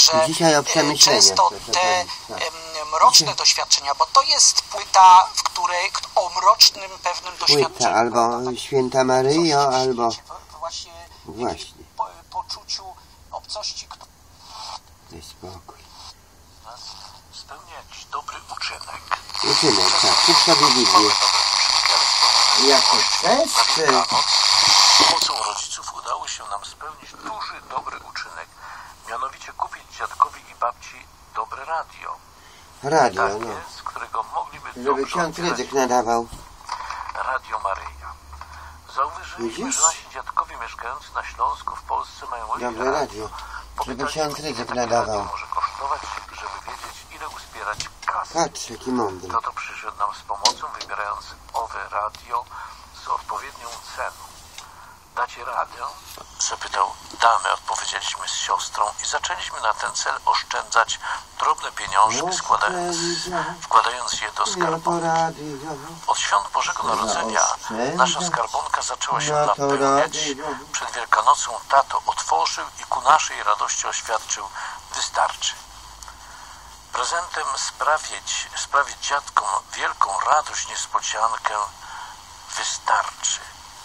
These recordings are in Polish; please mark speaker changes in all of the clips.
Speaker 1: że
Speaker 2: dzisiaj o
Speaker 1: często te mroczne doświadczenia, bo to jest płyta, w której o mrocznym pewnym doświadczeniu.
Speaker 2: Albo Święta Maryjo, albo...
Speaker 1: Właśnie. Poczuciu obcości.
Speaker 2: Daj spokój.
Speaker 3: Spełnia jakiś dobry uczynek.
Speaker 2: Uczynek, tak. Kup sobie Biblię. Jako test?
Speaker 3: Z pomocą rodziców udało się nam spełnić duży, dobry uczynek. Mianowicie kupić dziadkowi i babci dobre radio.
Speaker 2: Radio,
Speaker 3: takie,
Speaker 2: no.
Speaker 3: z którego mogliby
Speaker 2: Żeby ksiądz Rydzyk nadawał.
Speaker 3: Radio Maryja. Zauważyliśmy, że nasi dziadkowie mieszkający na Śląsku w Polsce mają
Speaker 2: dobre radio. Żeby ksiądz Rydzyk nadawał.
Speaker 3: Może kosztować, żeby wiedzieć, ile uzbierać kasy.
Speaker 2: Patrz, jaki mądry.
Speaker 3: To przyszedł nam z pomocą, wybierając owe radio z odpowiednią ceną. Dacie radę? Zapytał. Damy, odpowiedzieliśmy z siostrą i zaczęliśmy na ten cel oszczędzać drobne pieniążki, wkładając je do skarbonki. Od świąt Bożego Narodzenia nasza skarbonka zaczęła się napełniać. Przed Wielkanocą tato otworzył i ku naszej radości oświadczył: wystarczy. Prezentem sprawić dziadkom wielką radość, niespodziankę. Wystarczy.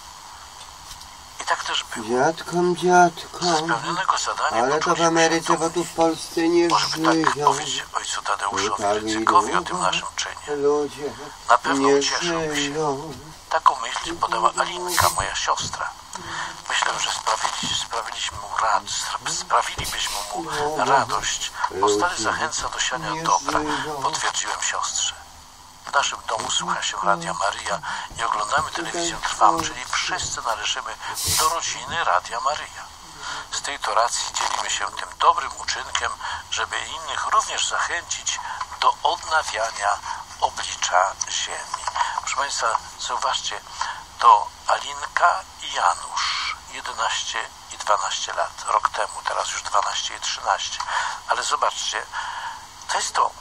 Speaker 3: I tak też było.
Speaker 2: Dziadkom.
Speaker 3: Spełnionego zadania.
Speaker 2: Ale to w Ameryce, bo tu w Polsce nie żyją.
Speaker 3: Tak powiedzieć ojcu Tadeuszowi Rydzykowi o tym naszym czynie.
Speaker 2: Ludzie
Speaker 3: na pewno
Speaker 2: nie
Speaker 3: ucieszyłby się.
Speaker 2: żyją.
Speaker 3: Taką myśl podała Alinka, moja siostra. Myślę, że sprawilibyśmy mu radość, bo stale zachęca do siania dobra, potwierdziłem siostrze. W naszym domu słucha się Radia Maryja i oglądamy telewizję trwałą, czyli wszyscy należymy do rodziny Radia Maryja. Z tej to racji dzielimy się tym dobrym uczynkiem, żeby innych również zachęcić do odnawiania oblicza ziemi. Proszę Państwa, zauważcie, to Alinka i Janusz, 11 i 12 lat, rok temu, teraz już 12 i 13. Ale zobaczcie, to jest to.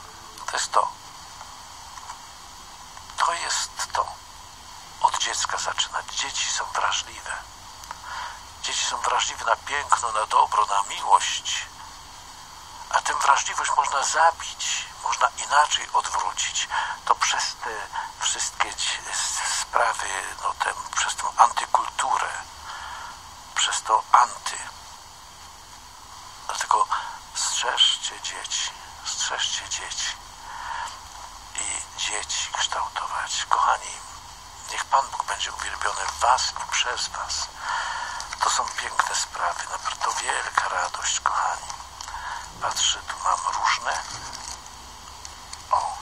Speaker 3: Od dziecka zaczynać. Dzieci są wrażliwe. Dzieci są wrażliwe na piękno, na dobro, na miłość. A tę wrażliwość można zabić, można inaczej odwrócić. To przez te wszystkie sprawy, przez tę antykulturę, przez to anty. Dlatego strzeżcie dzieci i dzieci kształtować. Kochani, niech Pan Bóg będzie uwielbiony w was i przez was. To są piękne sprawy, naprawdę wielka radość, kochani. Patrzę, tu mam różne. O.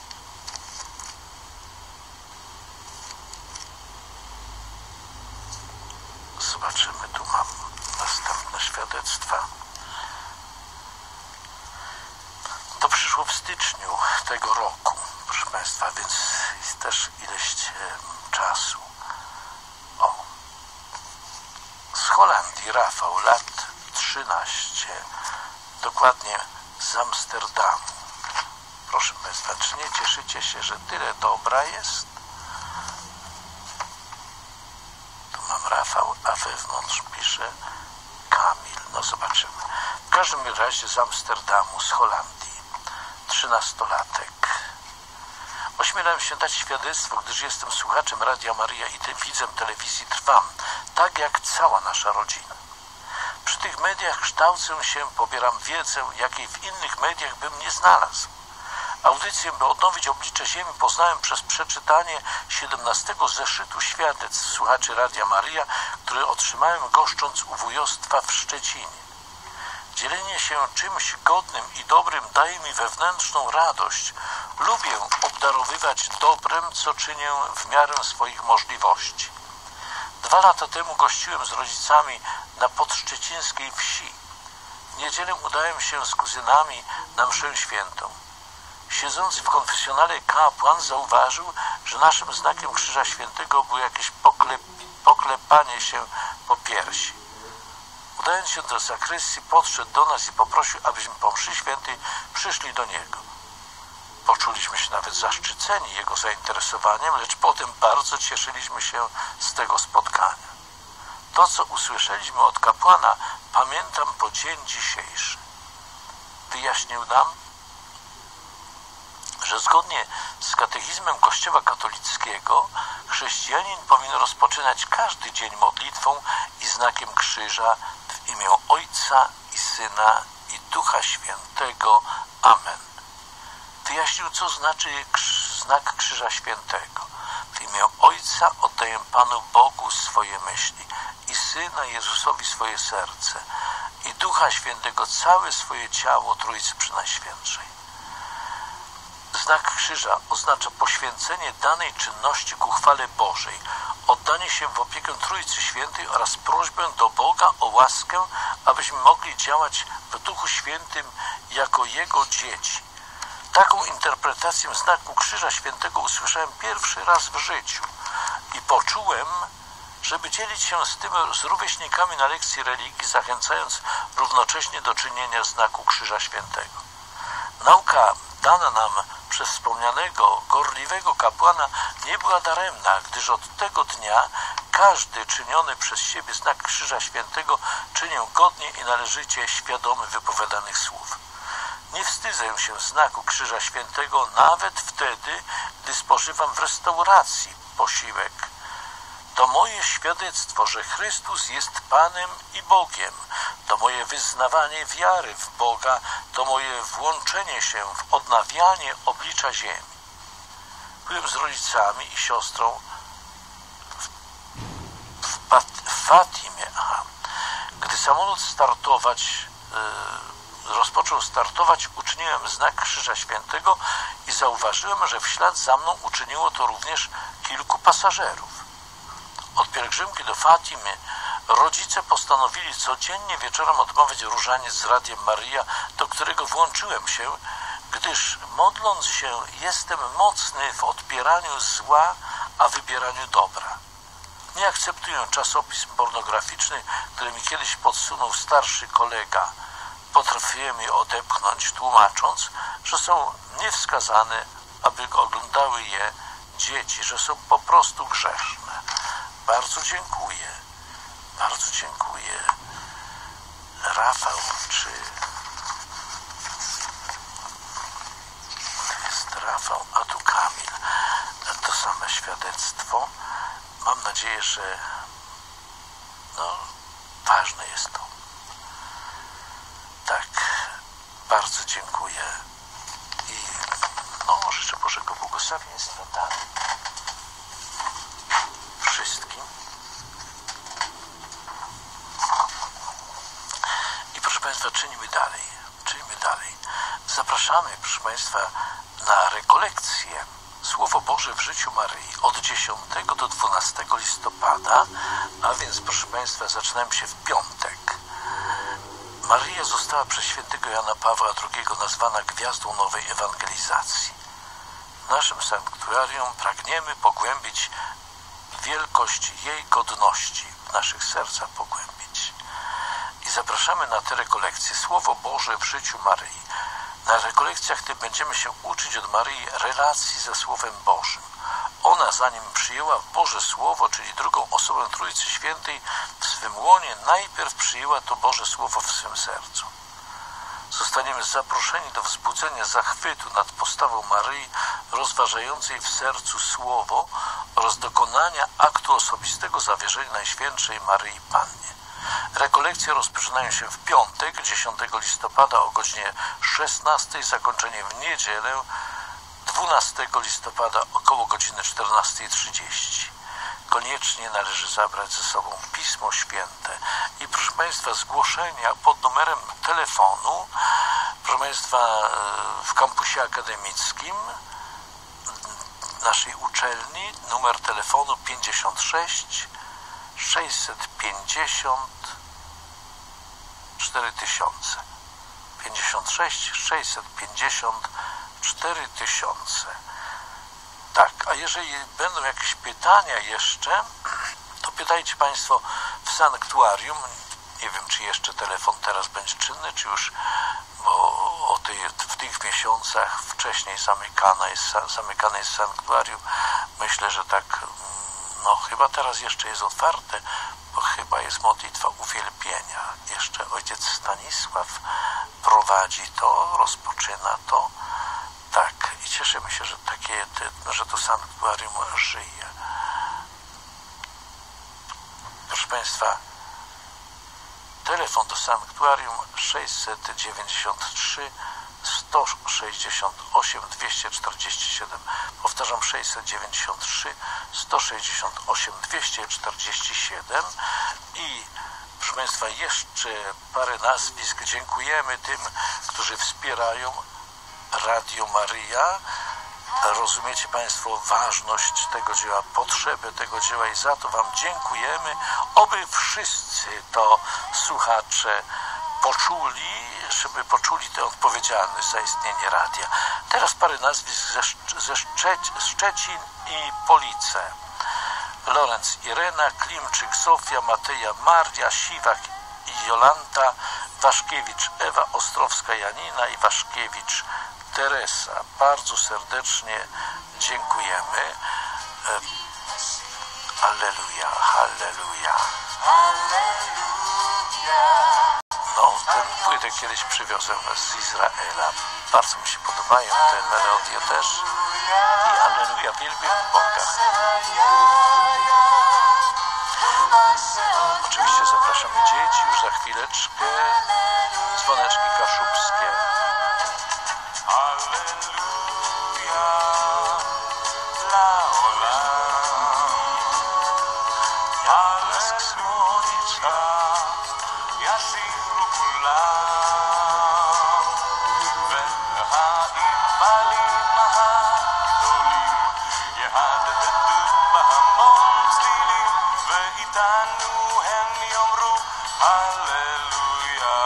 Speaker 3: Zobaczymy, tu mam następne świadectwa. To przyszło w styczniu tego roku, proszę Państwa, więc jest też ileś czasu. O. Z Holandii Rafał, lat 13, dokładnie z Amsterdamu. Proszę Państwa, czy nie cieszycie się, że tyle dobra jest? Tu mam Rafał, a wewnątrz pisze Kamil. No zobaczymy. W każdym razie z Amsterdamu, z Holandii. 13-latek. Ośmielam się dać świadectwo, gdyż jestem słuchaczem Radia Maryja i widzem telewizji Trwam, tak jak cała nasza rodzina. Przy tych mediach kształcę się, pobieram wiedzę, jakiej w innych mediach bym nie znalazł. Audycję, by odnowić oblicze ziemi, poznałem przez przeczytanie 17 zeszytu świadectw słuchaczy Radia Maryja, które otrzymałem goszcząc u wujostwa w Szczecinie. Dzielenie się czymś godnym i dobrym daje mi wewnętrzną radość. Lubię obdarowywać dobrem, co czynię w miarę swoich możliwości. 2 lata temu gościłem z rodzicami na podszczecińskiej wsi. W niedzielę udałem się z kuzynami na mszę świętą. Siedzący w konfesjonale kapłan zauważył, że naszym znakiem Krzyża Świętego było jakieś poklepanie się po piersi. Udając się do zakrystii, podszedł do nas i poprosił, abyśmy po mszy świętej przyszli do niego. Poczuliśmy się nawet zaszczyceni jego zainteresowaniem, lecz potem bardzo cieszyliśmy się z tego spotkania. To, co usłyszeliśmy od kapłana, pamiętam po dzień dzisiejszy. wyjaśnił nam, że zgodnie z katechizmem Kościoła katolickiego chrześcijanin powinien rozpoczynać każdy dzień modlitwą i znakiem krzyża w imię Ojca i Syna i Ducha Świętego. Amen. Wyjaśnił, co znaczy znak Krzyża Świętego. W imię Ojca oddaję Panu Bogu swoje myśli i Syna Jezusowi swoje serce i Ducha Świętego całe swoje ciało Trójcy Przenajświętszej. Znak krzyża oznacza poświęcenie danej czynności ku chwale Bożej, oddanie się w opiekę Trójcy Świętej oraz prośbę do Boga o łaskę, abyśmy mogli działać w Duchu Świętym jako Jego dzieci. Taką interpretację znaku Krzyża Świętego usłyszałem pierwszy raz w życiu i poczułem, żeby dzielić się z tym z rówieśnikami na lekcji religii, zachęcając równocześnie do czynienia znaku Krzyża Świętego. Nauka dana nam przez wspomnianego, gorliwego kapłana nie była daremna, gdyż od tego dnia każdy czyniony przez siebie znak Krzyża Świętego czynię godnie i należycie świadomy wypowiadanych słów. Nie wstydzę się znaku Krzyża Świętego nawet wtedy, gdy spożywam w restauracji posiłek. To moje świadectwo, że Chrystus jest Panem i Bogiem. To moje wyznawanie wiary w Boga, to moje włączenie się w odnawianie oblicza ziemi. Byłem z rodzicami i siostrą w Fatimie. Gdy samolot rozpoczął startować, uczyniłem znak Krzyża Świętego i zauważyłem, że w ślad za mną uczyniło to również kilku pasażerów. Od pielgrzymki do Fatimy rodzice postanowili codziennie wieczorem odmawiać różaniec z Radiem Maryja, do którego włączyłem się, gdyż modląc się jestem mocny w odpieraniu zła, a wybieraniu dobra. Nie akceptuję czasopism pornograficznych, które mi kiedyś podsunął starszy kolega. Potrafiłem je odepchnąć, tłumacząc, że są niewskazane, aby oglądały je dzieci, że są po prostu grzeszne. Bardzo dziękuję. Bardzo dziękuję. Rafał, czy to jest Rafał, a tu Kamil. To same świadectwo. Mam nadzieję, że ważne jest to. Tak, bardzo dziękuję i życzę Bożego błogosławieństwa wszystkim. I proszę Państwa, czynimy dalej. Zapraszamy, proszę Państwa, na rekolekcję Słowo Boże w życiu Maryi od 10 do 12 listopada, a więc, proszę Państwa, zaczynamy się w piątek. Maryja została przez świętego Jana Pawła II nazwana gwiazdą nowej ewangelizacji. W naszym sanktuarium pragniemy pogłębić wielkość jej godności, w naszych sercach pogłębić. I zapraszamy na te rekolekcje Słowo Boże w życiu Maryi. Na rekolekcjach tym będziemy się uczyć od Maryi relacji ze Słowem Bożym. Ona, zanim przyjęła Boże Słowo, czyli drugą osobę Trójcy Świętej, w swym łonie najpierw przyjęła to Boże Słowo w swym sercu. Zostaniemy zaproszeni do wzbudzenia zachwytu nad postawą Maryi, rozważającej w sercu Słowo oraz dokonania aktu osobistego zawierzenia Najświętszej Maryi Pannie. Rekolekcje rozpoczynają się w piątek, 10 listopada o godzinie 16, zakończenie w niedzielę 12 listopada około godziny 14:30. Koniecznie należy zabrać ze sobą Pismo Święte. I proszę Państwa, zgłoszenia pod numerem telefonu, proszę Państwa, w kampusie akademickim naszej uczelni, numer telefonu 56 650 4000. 56 650 4000. Tak, a jeżeli będą jakieś pytania jeszcze, to pytajcie Państwo w sanktuarium. Nie wiem, czy jeszcze telefon teraz będzie czynny, czy już, bo w tych miesiącach wcześniej zamykane jest sanktuarium. Myślę, że tak, chyba teraz jeszcze jest otwarte, bo chyba jest modlitwa uwielbienia. Jeszcze ojciec Stanisław prowadzi to, rozpoczyna to. Tak, i cieszymy się, że że to sanktuarium żyje. Proszę Państwa, telefon do sanktuarium 693 168 247. Powtarzam, 693 168 247. I proszę Państwa, jeszcze parę nazwisk. Dziękujemy tym, którzy wspierają Radio Maryja. Rozumiecie Państwo ważność tego dzieła, potrzebę tego dzieła i za to Wam dziękujemy. Oby wszyscy to słuchacze poczuli, żeby poczuli tę odpowiedzialność za istnienie radia. Teraz parę nazwisk ze Szczecin i Police. Lorenz Irena, Klimczyk Zofia, Mateja Maria, Siwak i Jolanta, Waszkiewicz Ewa, Ostrowska Janina i Waszkiewicz Teresa. Bardzo serdecznie dziękujemy. Alleluja, halleluja. No, tę płytę kiedyś przywiozłem z Izraela. Bardzo mi się podobają te melodie też. I alleluja, wielbię Boga. Oczywiście zapraszamy dzieci, już za chwileczkę. Dzwoneczki kaszubskie. Blask słoneczka, יסירו כולם, והענבלים הגדולים יהדהדו בהמון צלילים, ואיתנו הם יאמרו הללויה.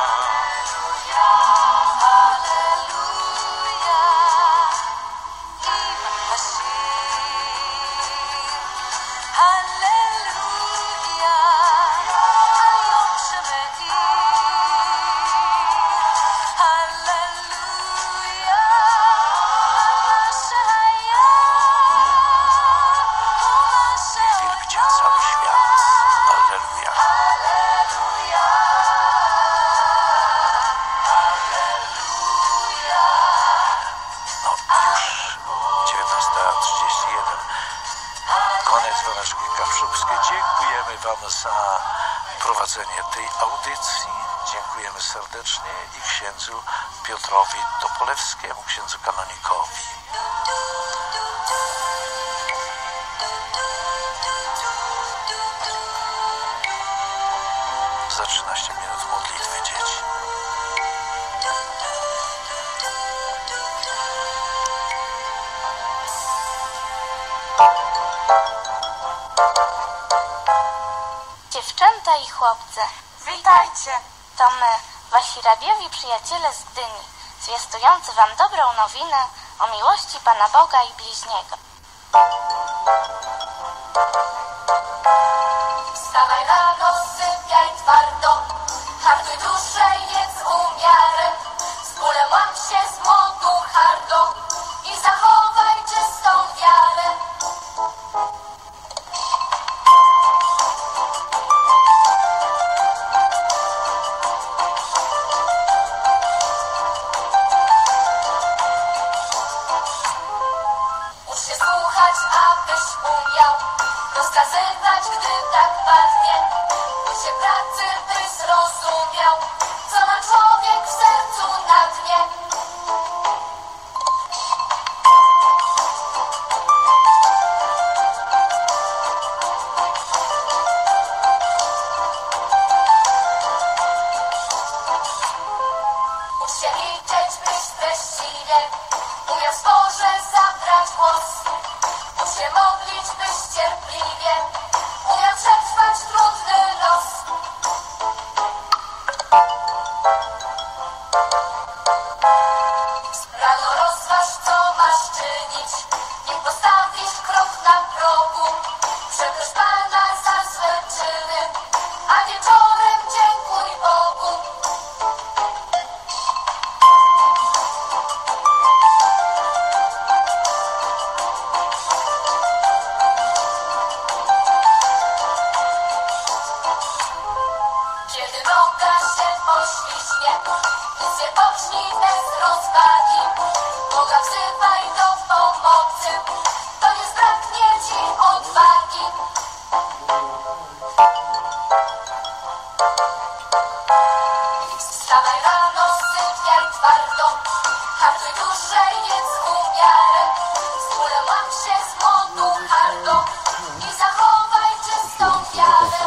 Speaker 3: Dziękujemy Wam za prowadzenie tej audycji. Dziękujemy serdecznie i księdzu Piotrowi Topolewskiemu, księdzu kanonikowi. Za 13 minut modlitwy dzieci.
Speaker 4: Dziewczęta i chłopcy,
Speaker 5: witajcie!
Speaker 4: to my, wasi radiowi przyjaciele z Gdyni, zwiastujący wam dobrą nowinę o miłości Pana Boga i bliźniego.
Speaker 6: Wstawaj rano, sypiaj twardo, hartuj duszę, jedz umiarem, z bólem łam się z młodu hardo i zachowaj czystą wiarę. Abyś umiał rozkazywać, gdy tak padnie. Ucz się pracy, by zrozumiał, co ma człowiek w sercu na dnie. Ucz się liczyć, byś treściwie umiał w sporze zabrać głos. Ucz się modlić, byś cierpliwie umiał przetrwać trudny los. Rano rozważ, co masz czynić, niech postawisz krok na progu. Przeproś Pana za złe czyny, a wieczorem dziękuj Bogu. rozwagi. Boga wzywaj do pomocy, to nie zbraknie ci odwagi. Wstawaj rano, sypiaj twardo, hartuj duszę, jedz umiarem. Z bólem łam się z młodu hardo i zachowaj czystą wiarę.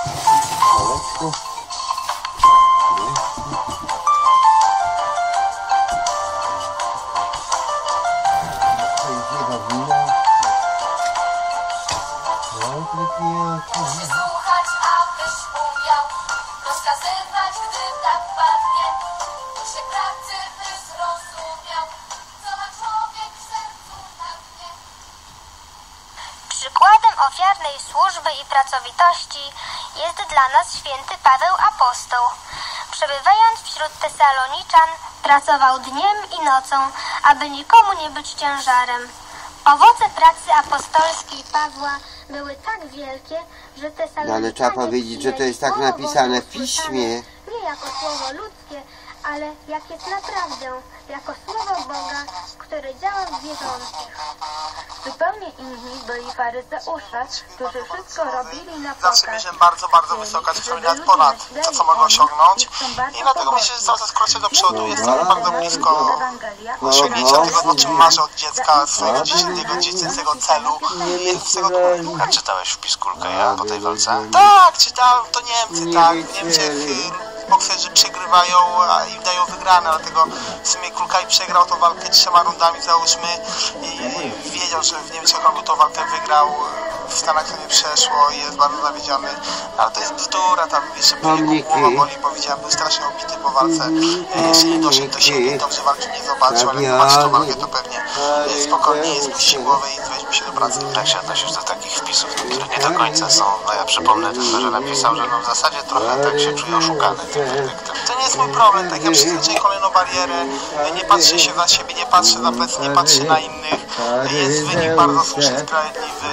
Speaker 6: Słuchać, abyś umiał rozkazywać, gdy tak padnie. Się pracy by zrozumiał, co ma człowiek w sercu na dnie.
Speaker 5: Przykładem ofiarnej służby i pracowitości jest dla nas święty Paweł Apostoł. Przebywając wśród Tesaloniczan, pracował dniem i nocą, aby nikomu nie być ciężarem. Owoce pracy apostolskiej Pawła były tak wielkie, że Tesaloniczanie...
Speaker 2: Ale trzeba powiedzieć, że to jest tak napisane w piśmie.
Speaker 5: Nie jako słowo ludzkie, ale jak jest naprawdę, jako słowo Boga, które działa w wierzących. Zupełnie inni byli faryzeusze, którzy wszystko robili na pokaz.
Speaker 7: Zawsze myślę bardzo, bardzo wysoka, zupełnie nawet ponad to, co mogą osiągnąć. I dlatego myślę, że coraz kroczę do przodu. Jestem bardzo blisko osiągnięcia tego, o czym marzę od dziecka, swojego dziecięcego celu. Z tego
Speaker 3: A czytałeś wpis Kulkeja po tej walce?
Speaker 7: Tak, czytałem, to Niemcy, tak. W Niemczech bokserzy przegrywają, a im dają wygrane, dlatego w sumie Kulkaj przegrał tą walkę 3 rundami, załóżmy, i wiedział, że w Niemczech on tą walkę wygrał, w Stanach to nie przeszło i jest bardzo zawiedziony, ale to jest bzdura, tam jeszcze jego głowa boli, bo widziałem, był strasznie obity po walce, jeszcze nie doszedł do siebie, dobrze walki nie zobaczył, ale jak zobaczy tą walkę, to pewnie spokojnie spuści głowę i weźmie się do pracy.
Speaker 3: Jak się odnosisz do takich wpisów, które nie do końca są? No ja przypomnę tylko, że napisał, że no w zasadzie trochę tak się czuje oszukany tym werdyktem.
Speaker 7: To nie jest mój problem, tak ja przeznaczę kolejną barierę, nie patrzę się na siebie, nie patrzę na plecy, nie patrzę na innych, jest wynik bardzo słuszny, sprawiedliwy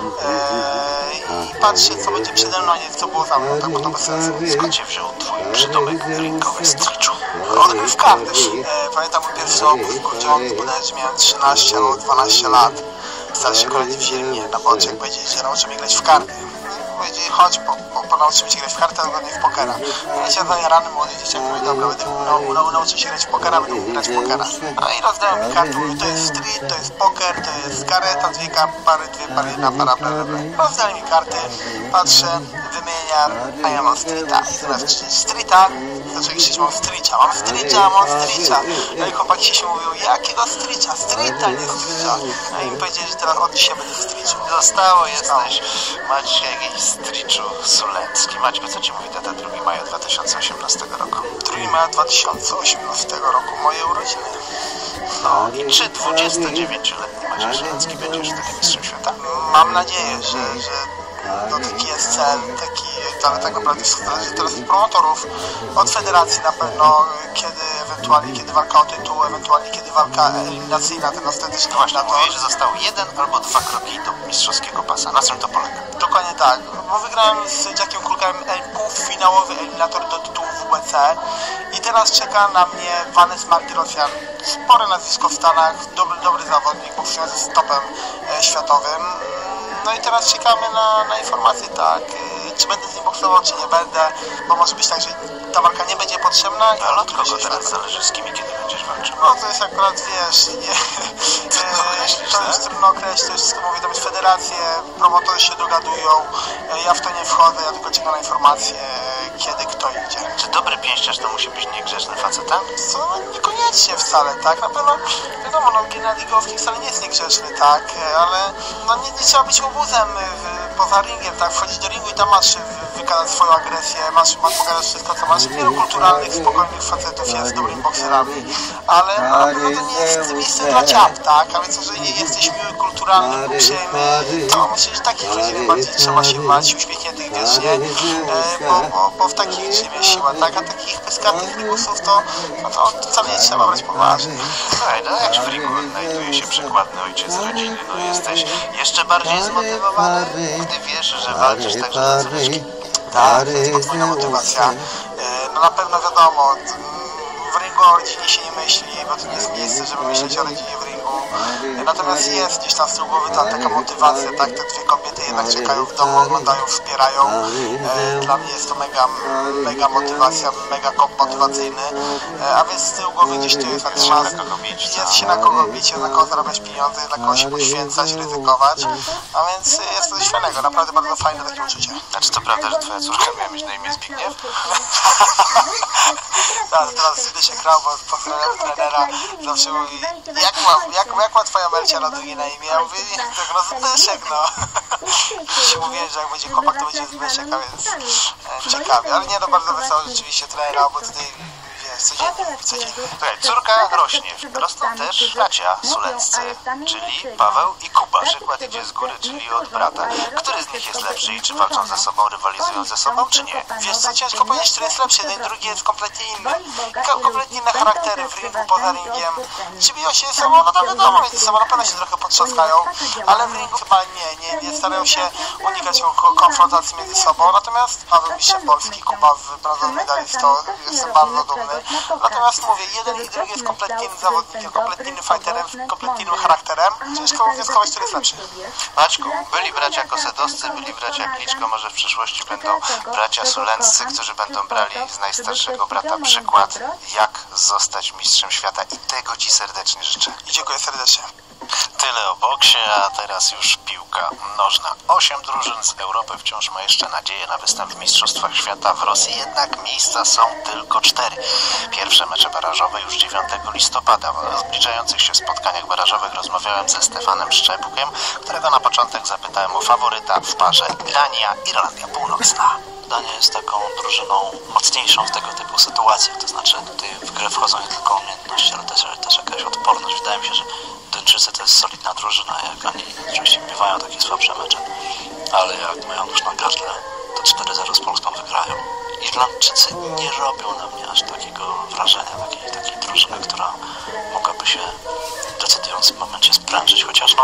Speaker 7: i patrzę, co będzie przede mną, a nie co było za mną, tak, bo to bez sensu.
Speaker 3: Skąd się wziął twój przydomek ringowy Striczu?
Speaker 7: On był w Kardysz. Pamiętam mój pierwszy opór w Grudziądzu, bodajże miałem 13 albo 12 lat. Starsi koledzy wzięli mnie na boczek, powiedzieli, że nauczy mnie grać w karty. Powiedzieli, chodź, nauczymy cię grać w kartę, albo nie w pokera. Ja się zajarany młody dzieciak, mówię, dobra, nauczę się grać w pokera, będę grać w pokera. No i rozdałem mi kartę, mówię, to jest street, to jest poker, to jest kareta, dwie pary, jedna para, rozdali mi karty, patrzę, wymieniam, a ja mam streeta. I zamiast krzyczeć streeta, zaczęli krzyczeć, mam streeta. No i chłopaki się mówią, jakiego streeta? Streeta, nie streeta. No i mi powiedzieli, że teraz od dzisiaj będę streetu.
Speaker 3: Zostało, jesteś Maciej jakiś Striczu Sulecki. Maćku, co ci mówi data 2 maja 2018 roku?
Speaker 7: 2 maja 2018 roku, moje urodziny.
Speaker 3: No i czy 29-letni Maciej Sulecki będziesz wtedy mistrzem świata?
Speaker 7: Mam nadzieję, że no taki jest cel, ale tak naprawdę wszystko zależy teraz od promotorów, od federacji na pewno, kiedy walka o tytuł, ewentualnie kiedy walka eliminacyjna, ten ostateczny
Speaker 3: właśnie na to. Mówię, że został 1 albo 2 kroki do mistrzowskiego pasa. Na czym to polega?
Speaker 7: Dokładnie tak, bo wygrałem z Jackiem Kulkajem półfinałowy eliminator do tytułu WBC i teraz czeka na mnie Vanes Martyrosyan. Spore nazwisko w Stanach, dobry zawodnik, boksujący z topem światowym. No i teraz czekamy na informacje, tak, czy będę z nim boksował, czy nie będę, bo może być tak, że ta walka nie będzie potrzebna.
Speaker 3: Ale od kogo teraz zależy, z kim i kiedy będziesz walczył?
Speaker 7: No to jest akurat, wiesz, to jest trudno określić, to jest wszystko ma wiadomość, federacje, promotorzy się dogadują, ja w to nie wchodzę, ja tylko czekam na informacje, kiedy kto idzie.
Speaker 3: Czy dobry pięściarz to musi być niegrzeczny facetem?
Speaker 7: Co, no niekoniecznie wcale, tak, na pewno, wiadomo, no Gennady Golovkin wcale nie jest niegrzeczny, tak, ale no nie trzeba być łobuzem poza ringiem, tak, wchodzić do ringu i tam masz wykazać swoją agresję, masz pokazać wszystko, co masz. Wielu kulturalnych, spokojnych facetów jest dobrymi bokserami, ale na pewno to nie jest miejsce dla ciap, tak, a więc jeżeli jesteś miły, kulturalny, uprzejmy, to myślę, że takich ludzi najbardziej trzeba się bać, uśmiechniętych wiecznie, bo w takich czym jest siła, tak, a takich pyskatych rigusów to wcale nie trzeba brać poważnie.
Speaker 3: Słuchaj, no jak w ringu znajduje się przykładny ojciec rodziny, no jesteś jeszcze bardziej zmotywowany, gdy wiesz, że walczysz także na córeczki.
Speaker 7: Tak, to jest podwójna motywacja. No na pewno wiadomo, w ringu długo o rodzinie się nie myśli, bo to nie jest miejsce, żeby myśleć o rodzinie w ringu. Natomiast jest gdzieś tam z tyłu głowy taka motywacja, tak? Te dwie kobiety jednak czekają w domu, oglądają, wspierają. Dla mnie jest to mega motywacja, mega kop motywacyjny. A więc z tyłu głowy gdzieś tu jest taka szansa. Jest się na kogo bić, jest na kogo zarabiać pieniądze, jest na kogo się poświęcać, ryzykować. A więc jest to coś fajnego, naprawdę bardzo fajne takie uczucie.
Speaker 3: Znaczy to prawda, że twoja córka miała mieć na imię Zbigniew?
Speaker 7: Tak, teraz wtedy się grał, bo pozdrawiam trenera, zawsze mówi, jak ma twoja Melcia na drugie na imię? Ja mówię, tak no Zbyszek, no. Dzisiaj mówiłem, że jak będzie chłopak, to będzie Zbyszek, a więc ciekawie, ale nie, no bardzo wesoło rzeczywiście trenera, bo tutaj codziennie.
Speaker 3: Słuchaj, córka rośnie, rosną też bracia suleccy, czyli Paweł i Kuba. Przykład idzie z góry, czyli od brata. Który z nich jest lepszy i czy walczą ze sobą, rywalizują ze sobą, czy nie?
Speaker 7: Wiesz co, ciężko powiedzieć, który jest lepszy, jeden drugi jest kompletnie inny. Kompletnie inne charaktery w ringu, poza ringiem. Czy biją się ze sobą? No to wiadomo, między sobą na pewno się trochę potrzaskają, ale w ringu chyba nie starają się unikać konfrontacji między sobą. Natomiast Paweł mistrzem Polski, Kuba brązowy medalistą, jestem bardzo dumny. Natomiast mówię, jeden i drugi jest kompletnie innym zawodnikiem, kompletnie innym fighterem, kompletnie innym charakterem. Ciężko wnioskować, który jest lepszy.
Speaker 3: Maćku, byli bracia Kosedowscy, byli bracia Kliczko, może w przyszłości będą bracia Sulenccy, którzy będą brali z najstarszego brata przykład, jak zostać mistrzem świata i tego ci serdecznie życzę.
Speaker 7: I dziękuję serdecznie.
Speaker 3: Tyle o boksie, a teraz już piłka nożna. 8 drużyn z Europy wciąż ma jeszcze nadzieję na występ w Mistrzostwach Świata w Rosji, jednak miejsca są tylko 4. Pierwsze mecze barażowe już 9 listopada. O zbliżających się spotkaniach barażowych rozmawiałem ze Stefanem Szczepkiem, którego na początek zapytałem o faworyta w parze Dania-Irlandia Północna. Dania jest taką drużyną mocniejszą w tego typu sytuacjach, to znaczy tutaj w grę wchodzą nie tylko umiejętności, ale też jakaś odporność. Wydaje mi się, że Duńczycy to jest solidna drużyna, jak oni oczywiście bywają takie słabsze mecze, ale jak mają nóż na gardle, to 4-0 z Polską wygrają. Irlandczycy nie robią na mnie aż takiego wrażenia, takiej drużyny, która mogłaby się w decydującym momencie sprężyć, chociaż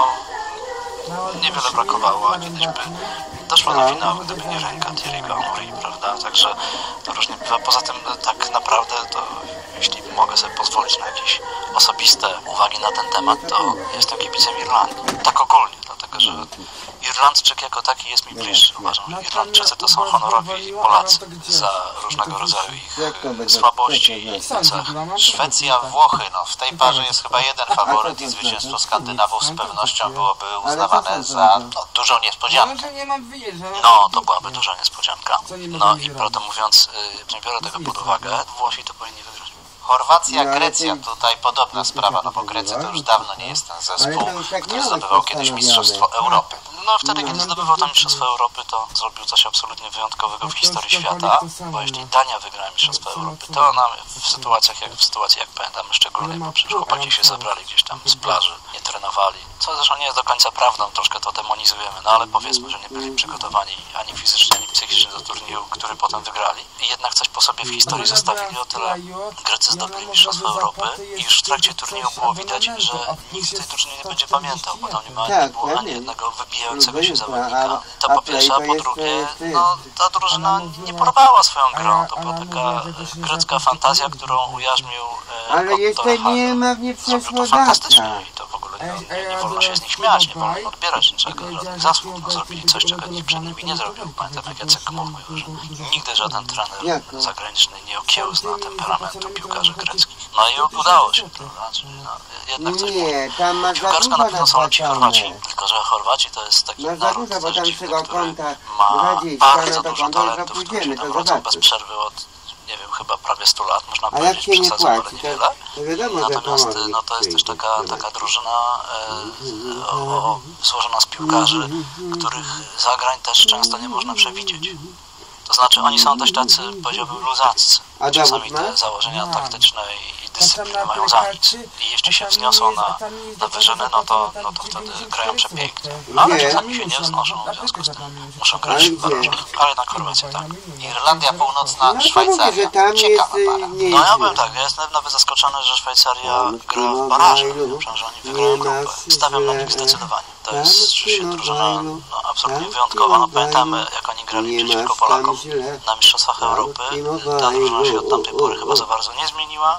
Speaker 3: niewiele brakowało, a kiedyś by doszło do finału, gdyby nie ręka Thierry'ego Henry, prawda? Także to różnie bywa. Poza tym tak naprawdę to jeśli mogę sobie pozwolić na jakieś osobiste uwagi na ten temat, to jestem kibicem Irlandii. Tak ogólnie, dlatego że Irlandczyk jako taki jest mi bliższy. Uważam, że Irlandczycy to są honorowi Polacy za różnego rodzaju ich słabości i cech. Szwecja, Włochy, no w tej parze jest chyba jeden faworyt i zwycięstwo Skandynawów z pewnością byłoby uznawane za dużą niespodziankę. No, to byłaby duża niespodzianka. No i prawdę mówiąc, nie biorę tego pod uwagę, Włosi to powinni wygrać. Chorwacja, Grecja, tutaj podobna sprawa, no bo Grecja to już dawno nie jest ten zespół, który zdobywał kiedyś Mistrzostwo Europy. No wtedy, kiedy zdobywał to Mistrzostwo Europy, to zrobił coś absolutnie wyjątkowego w historii świata, bo jeśli Dania wygrała Mistrzostwo Europy, to ona w sytuacji jak pamiętamy szczególnie, bo przecież chłopaki się zabrali gdzieś tam z plaży, nie trenowali, co zresztą nie jest do końca prawdą, troszkę to demonizujemy, no ale powiedzmy, że nie byli przygotowani ani fizycznie, ani psychicznie do turnieju, który potem wygrali. I jednak coś po sobie w historii zostawili, o tyle Grecy zdobyli Mistrzostwo Europy i już w trakcie turnieju było widać, że nikt z tej drużyny nie będzie pamiętał, bo tam nie było ani jednego wybijającego się zawodnika. To po pierwsze, a po drugie, no ta drużyna nie porwała swoją grą. To była taka grecka fantazja, którą ujarzmił Otto Zrobił to fantastycznie i to w ogóle nie wolno się z nich śmiać, nie wolno odbierać niczego, żadnych zasług. No, zrobili coś, czego nikt przed nimi nie zrobił. Pamiętam, jak Jacek Komow mówił, że nigdy żaden trener zagraniczny nie okiełzna temperamentu piłkarzy greckich. No i udało się to. Znaczy, no, jednak coś było. Piłkarsko na pewno są lepsi Chorwaci, tylko że Chorwaci to jest taki naród dziwny, który ma bardzo dużo talentów, którzy tam wrócą bez przerwy od, nie wiem, chyba prawie 100 lat, można powiedzieć, przesadzą, ale niewiele. Natomiast no, to jest też taka drużyna złożona z piłkarzy, których zagrań też często nie można przewidzieć. To znaczy oni są dość tacy, powiedziałbym, luzaccy. Czasami te założenia taktyczne i dyscypliny mają za nic. I jeśli się wzniosą na wyżyny, no to wtedy grają przepięknie. Ale czasami się nie wznoszą, w związku z tym muszą grać barażowych. Ale na Chorwację tak. Irlandia Północna, Szwajcaria. Ciekawa para. No ja byłem tak, ja jestem nawet zaskoczony, że Szwajcaria gra w barażach. Myślę, że oni wygrają grupę. Stawiam na nich zdecydowanie. To jest rzeczywiście drużyna absolutnie wyjątkowa. No, pamiętamy, jak oni grali przeciwko Polakom na Mistrzostwach Europy. Ta drużyna się od tamtej pory chyba za bardzo nie zmieniła.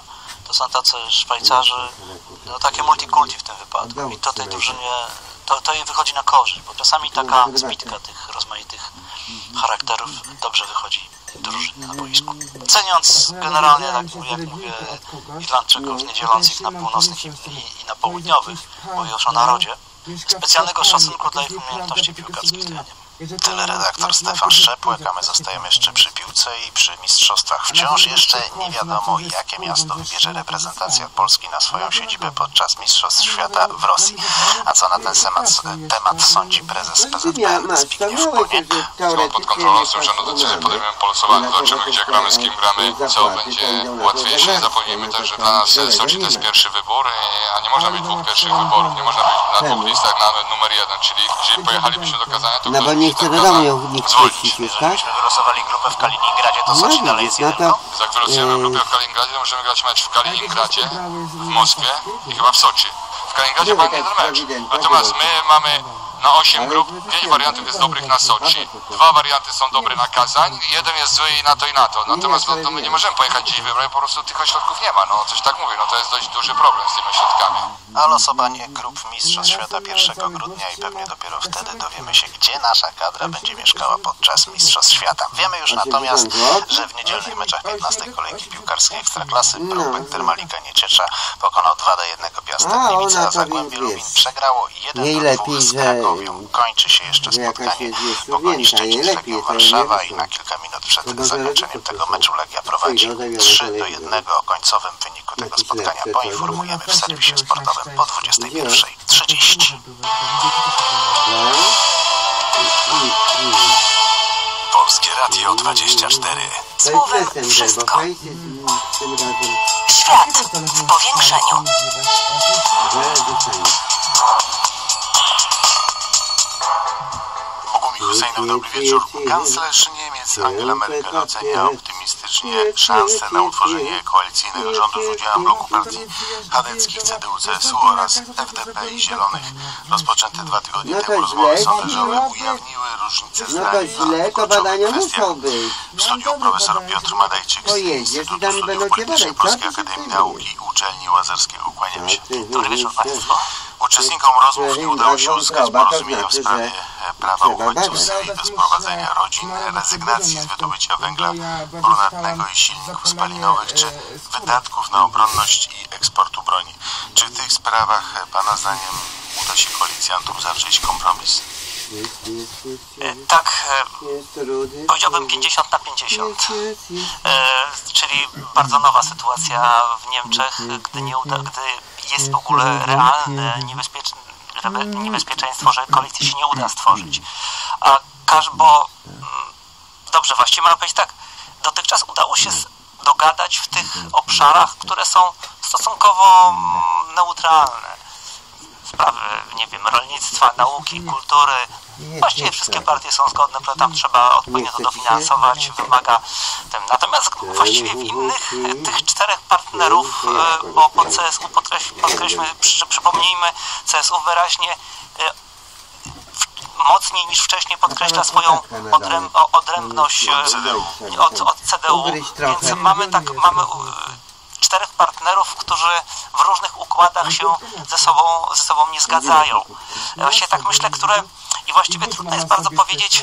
Speaker 8: To są tacy Szwajcarzy, no takie multikulti w tym wypadku. I to tej drużynie, to jej wychodzi na korzyść, bo czasami taka zbitka tych rozmaitych charakterów dobrze wychodzi drużyny na boisku. Ceniąc generalnie, jak mówię, Irlandczyków, nie dzieląc ich na północnych i na południowych, mówię już o narodzie, specjalnego szacunku dla ich umiejętności piłkarskich to ja nie mam.
Speaker 9: Tyle redaktor Stefan Szczepłek, a my zostajemy jeszcze przy piłce i przy mistrzostwach. Wciąż jeszcze nie wiadomo, jakie miasto wybierze reprezentacja Polski na swoją siedzibę podczas Mistrzostw Świata w Rosji. A co na ten temat sądzi prezes PZPN Zbigniew Poniek?
Speaker 10: Są pod kontrolą, są żadną decyzję, podejmiemy po losowaniu, zobaczymy gdzie gramy, z kim gramy, co będzie łatwiejsze. Nie zapomnijmy też, że dla nas Soczi to jest pierwszy wybór, a nie można mieć dwóch pierwszych wyborów, nie można być na dwóch listach na numer jeden, czyli jeżeli pojechalibyśmy do Kazania, to
Speaker 2: nie chcę do domu nikt puścić już, tak?
Speaker 9: Gdybyśmy wylosowali grupę w Kaliningradzie, to Soczi dalej jest jeden. Jak wylosujemy grupę w Kaliningradzie, to możemy grać mecz w Kaliningradzie, w Moskwie i chyba w Soczi. W Kaliningradzie mamy jeden mecz. Natomiast my mamy na 8 grup, 5 wariantów jest dobrych na Soczi, 2 warianty są dobre na Kazań, jeden jest zły i na to i na to. Natomiast no, my nie możemy pojechać dziś wybrać, po prostu tych ośrodków nie ma. No coś tak mówię, no to jest dość duży problem z tymi ośrodkami. A losowanie grup Mistrzostw Świata 1 grudnia i pewnie dopiero wtedy dowiemy się, gdzie nasza kadra będzie mieszkała podczas Mistrzostw Świata. Wiemy już natomiast, że w niedzielnych meczach 15. kolejki piłkarskiej Ekstraklasy Próbek Termalika Nieciecza pokonał 2-1 Piasta Gliwice, a Zagłębie Lubin przegrało 1-2 z Krakowią. Kończy się jeszcze spotkanie Pogoni Szczecin z Legią Warszawa i na kilka minut przed zakończeniem tego meczu Legia prowadzi 3-1. O końcowym wyniku tego spotkania poinformujemy w serwisie sportowym po 21:30. Polskie Radio 24.
Speaker 4: Słowem wszystko. Świat w powiększeniu.
Speaker 9: Husseinow, dobry wieczór. Kanclerz Niemiec Angela Merkel ocenia optymistycznie szanse na utworzenie koalicyjnego rządu z udziałem bloku partii chadeckich CDU-CSU oraz FDP i Zielonych. Rozpoczęte 2 tygodnie temu rozmowy sondażowe ujawniły różnice zdań w kluczowych kwestiach. W studiu profesor Piotr Madejczyk z Instytutu Studiów Politycznych Polskiej Akademii Nauk i Uczelni Łazarskiego. Kłaniam się.
Speaker 8: Dobry wieczór Państwu.
Speaker 9: Uczestnikom rozmów nie udało się uzyskać porozumienia w sprawie prawa uchodźców z Syrii do sprowadzenia rodzin, rezygnacji z wydobycia węgla brunatnego i silników spalinowych, czy wydatków na obronność i eksportu broni. Czy w tych sprawach Pana zdaniem uda się koalicjantom zawrzeć kompromis?
Speaker 8: Tak, powiedziałbym 50-50, czyli bardzo nowa sytuacja w Niemczech, gdy jest w ogóle realne niebezpieczeństwo, że koalicji się nie uda stworzyć. Bo dobrze, właściwie można powiedzieć tak, dotychczas udało się dogadać w tych obszarach, które są stosunkowo neutralne. Sprawy, nie wiem, rolnictwa, nauki, kultury. Właściwie wszystkie partie są zgodne, że tam trzeba odpowiednio to dofinansować, wymaga tym. Natomiast właściwie w innych tych 4 partnerów, bo po CSU przypomnijmy, CSU wyraźnie mocniej niż wcześniej podkreśla swoją odrębność od CDU, więc mamy 4 partnerów, którzy w różnych układach się ze sobą nie zgadzają. Właśnie tak myślę, i właściwie trudno jest bardzo powiedzieć,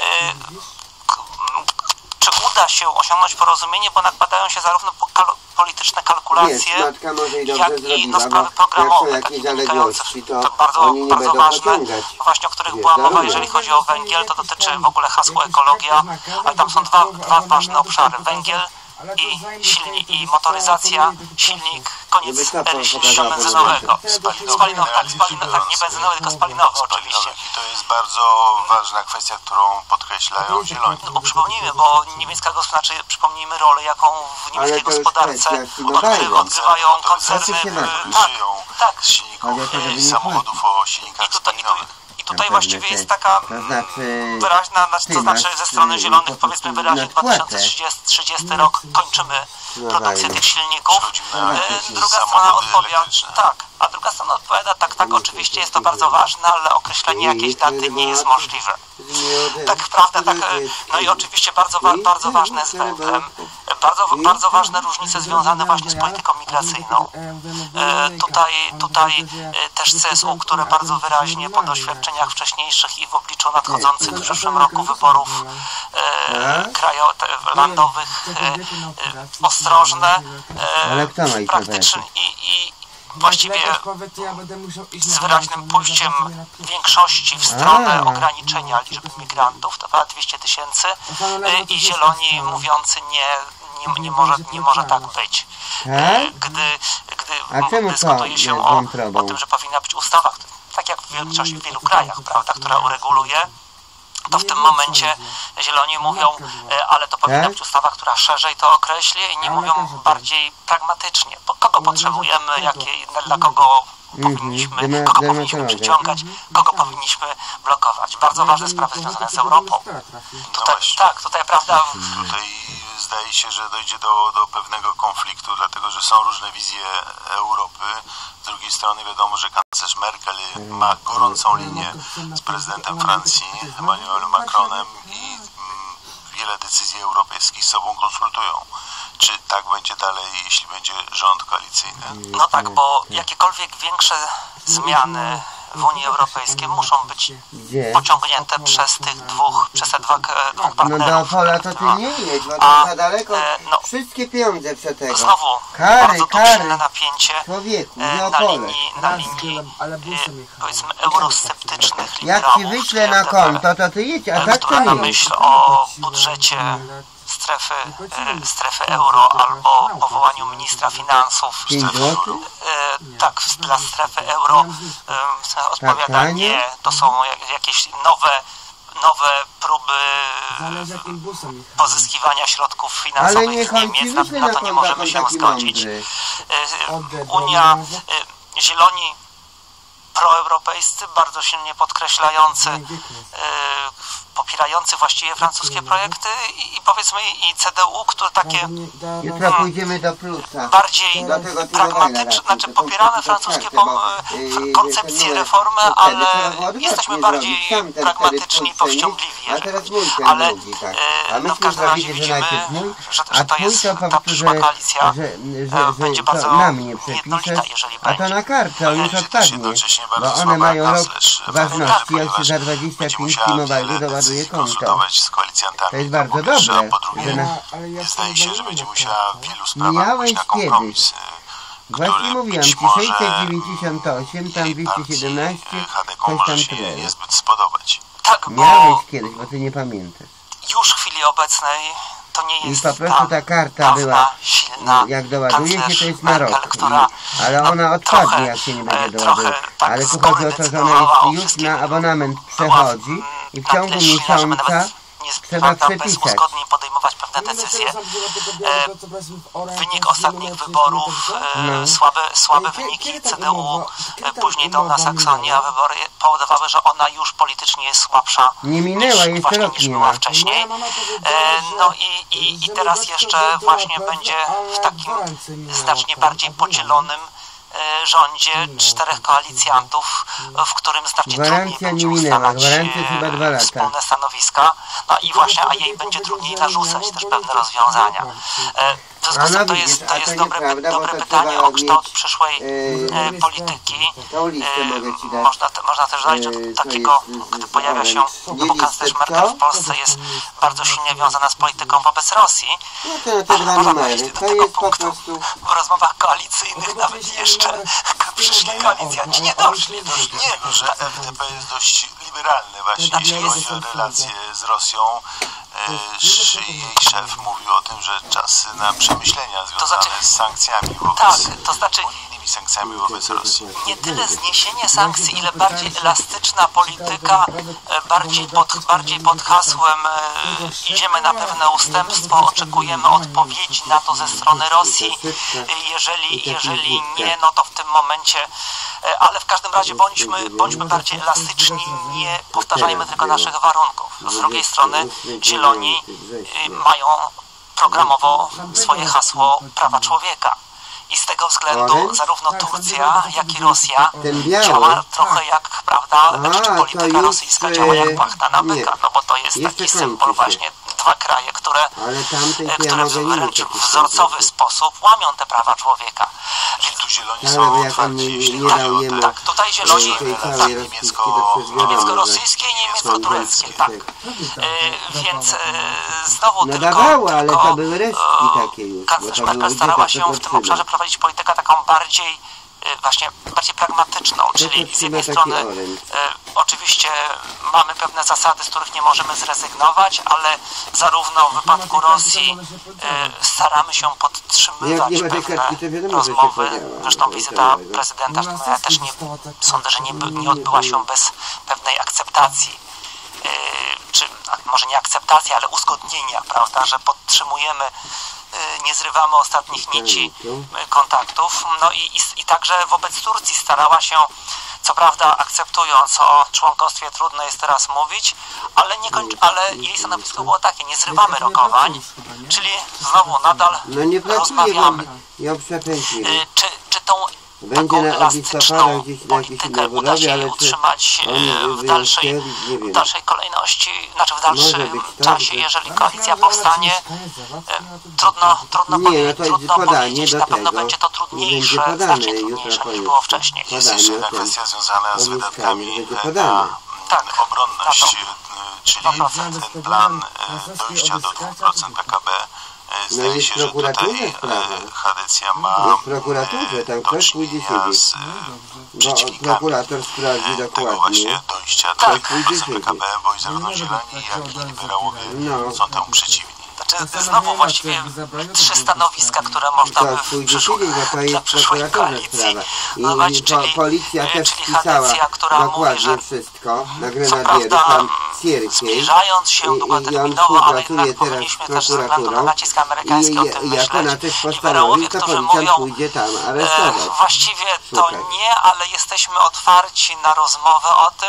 Speaker 8: czy uda się osiągnąć porozumienie, bo nakładają się zarówno polityczne kalkulacje, jak i sprawy programowe, takie wynikające, bardzo ważne, właśnie o których była mowa, jeżeli chodzi o węgiel, to dotyczy w ogóle hasła ekologia, ale tam są dwa ważne obszary, węgiel i motoryzacja, silnik, koniec silnika benzynowego. Spalinowy, nie benzynowy, tylko spalinowy oczywiście.
Speaker 9: I to jest bardzo ważna kwestia, którą podkreślają Zieloni.
Speaker 8: No, przypomnijmy, bo niemiecka gospodarka, przypomnijmy rolę, jaką w niemieckiej gospodarce odgrywają koncerny
Speaker 9: z silników samochodów o silnikach spalinowych.
Speaker 8: I tutaj właściwie jest taka wyraźna, to znaczy ze strony Zielonych, powiedzmy wyraźnie 2030 rok kończymy produkcję tych silników. Druga strona odpowiada, tak. A druga strona odpowiada, tak, oczywiście jest to bardzo ważne, ale określenie jakiejś daty nie jest możliwe. Tak, prawda, tak. No i oczywiście bardzo ważne jest węglem, bardzo ważne różnice związane właśnie z polityką migracyjną. Tutaj też CSU, które bardzo wyraźnie po doświadczeniach wcześniejszych i w obliczu nadchodzących w przyszłym roku wyborów landowych ostrożne, praktyczne i właściwie z wyraźnym pójściem większości w stronę ograniczenia liczby migrantów, to ponad 200 000 i Zieloni mówiący nie może tak być. Gdy dyskutuje się o tym, że powinna być ustawa, tak jak w wielu krajach, prawda, która ureguluje, to w tym momencie Zieloni mówią, ale to powinna być ustawa, która szerzej to określi i nie mówią bardziej pragmatycznie, bo kogo potrzebujemy, dla kogo powinniśmy przyciągać, kogo powinniśmy blokować. Bardzo ważne sprawy związane z Europą. Tutaj prawda...
Speaker 11: Tutaj zdaje się, że dojdzie do pewnego konfliktu, dlatego że są różne wizje Europy. Z drugiej strony wiadomo, że kanclerz Merkel ma gorącą linię z prezydentem Francji, Emmanuelem Macronem i wiele decyzji europejskich z sobą konsultują. Czy tak będzie dalej, jeśli będzie rząd koalicyjny?
Speaker 8: No tak, bo jakiekolwiek większe zmiany w Unii Europejskiej muszą być pociągnięte przez te dwóch partnerów.
Speaker 2: No do pola to ty nie jedź, bo to za daleko wszystkie pieniądze przetego.
Speaker 8: Znowu bardzo silne napięcie na linii powiedzmy eurosceptycznych
Speaker 2: liberałów. Jak ci wyślę na konto, to ty jedź, a tak to nie.
Speaker 8: Na myśl o budżecie strefy euro albo powołaniu ministra finansów. Tak, dla strefy euro odpowiada nie, to są jakieś nowe próby pozyskiwania środków finansowych z Niemiec, na to nie możemy się zgodzić. Zieloni proeuropejscy, bardzo silnie podkreślający, popierający właściwie francuskie projekty i powiedzmy i CDU, które takie
Speaker 2: pójdziemy do plusa.
Speaker 8: Bardziej pragmatyczne, znaczy popieramy francuskie koncepcje reformy, ale jesteśmy bardziej pragmatyczni i powściągliwi, ale no w każdym razie widzimy, że to jest ta przyszła koalicja będzie bardzo jednolita, jeżeli będzie.
Speaker 2: A to na kartę, on już odpadnie, bo one mają rok ważności, jak się za 25 T-Mobile doładuje konto. To jest bardzo dobre.
Speaker 11: Po drugie, zdaje się, że będzie musiała w wielu sprawach pójść na kompromis.
Speaker 2: Właśnie mówiłam ci, 698, tam 217, coś tam tyle.
Speaker 11: Niezbyt spodobać.
Speaker 8: Tak, bo
Speaker 2: miałeś kiedyś, bo ty nie pamiętasz.
Speaker 8: Już w chwili obecnej to nie jest
Speaker 2: i po prostu ta karta była, jak doładuje się, to jest na rok. Ale ona odpadnie, jak się nie będzie doładować. Ale tu chodzi o to, że ona już na abonament przechodzi i w ciągu miesiąca trzeba przepisać.
Speaker 8: podejmować pewne decyzje. Wynik ostatnich wyborów, słabe wyniki CDU, później Dolna Saksonia, wybory powodowały, że ona już politycznie jest słabsza niż była wcześniej. No i teraz jeszcze właśnie będzie w takim znacznie bardziej podzielonym rządzie 4 koalicjantów, w którym znacznie trudniej będzie ustalać wspólne stanowiska, no i właśnie, a jej będzie trudniej narzucać też pewne rozwiązania. W związku z tym to jest dobre pytanie o kształt przyszłej polityki. Można też dodać, że takiego, gdy pojawia się, bo kanclerz Merkel w Polsce jest bardzo silnie wiązana z polityką wobec Rosji. Można dojść do tego punktu w rozmowach koalicyjnych, nawet jeszcze przyszli koalicjanci nie doszli.
Speaker 11: Nie, że FDP jest dość liberalny właśnie, jeśli chodzi o relacje z Rosją. Jej szef mówił o tym, że czas na przemyślenia związane z sankcjami wobec unijnymi sankcjami wobec Rosji.
Speaker 8: Nie tyle zniesienie sankcji, ile bardziej elastyczna polityka, bardziej pod hasłem idziemy na pewne ustępstwo, oczekujemy odpowiedzi na to ze strony Rosji. Jeżeli nie, no to w tym momencie, ale w każdym razie bądźmy bardziej elastyczni, nie powtarzajmy tylko naszych warunków. Z drugiej strony Zieloni mają programowo swoje hasło prawa człowieka. I z tego względu zarówno Turcja, jak i Rosja działa trochę jak, prawda, czy polityka rosyjska działa jak płachta na byka, no bo to jest taki symbol właśnie. Dwa kraje, które wręcz w wzorcowy sposób łamią te prawa człowieka.
Speaker 11: Tu zieloni są otwarci,
Speaker 8: tak, tutaj zieloni niemiecko-rosyjskie i niemiecko-tureckie, tak. Więc znowu kanclerz Merkel starała się w tym obszarze prowadzić politykę taką bardziej pragmatyczną, czyli z jednej strony oczywiście mamy pewne zasady, z których nie możemy zrezygnować, ale zarówno w wypadku Rosji staramy się podtrzymywać pewne rozmowy. Zresztą wizyta prezydenta też sądzę, że nie odbyła się bez pewnej akceptacji, czy może nie akceptacji, ale uzgodnienia, prawda, że podtrzymujemy, nie zrywamy ostatnich nici kontaktów. No i także wobec Turcji starała się, co prawda akceptując, o członkostwie trudno jest teraz mówić, ale jej stanowisko było takie, nie zrywamy rokowań, czyli znowu nadal rozmawiamy. Czy tą taką elastyczną politykę uda się jej utrzymać w dalszej kolejności, znaczy w dalszym czasie, jeżeli koalicja powstanie, trudno powiedzieć, na pewno będzie to trudniejsze, znacznie trudniejsze niż było wcześniej.
Speaker 11: Jest jeszcze jedna kwestia związana z wydatkami na obronność, czyli ten plan dojścia do 2% PKB. Zdaje się, że tutaj Hadecja ma do czynienia z przeciwnikami tego właśnie dojścia do 2% PKB, bo i zarówno zieloni, jak i liberałowie są temu przeciwni.
Speaker 8: Znaczy, znowu właściwie 3 stanowiska, które można by w przyszłej koalicji dodać, czyli Hadecja, która mówi, że co prawda zbliżając się długoterminowo, ale jednak powinniśmy też ze względu na nacisk amerykański o tym myśleć. Liberałowie, którzy mówią, właściwie to nie, ale jesteśmy otwarci na rozmowę o tym,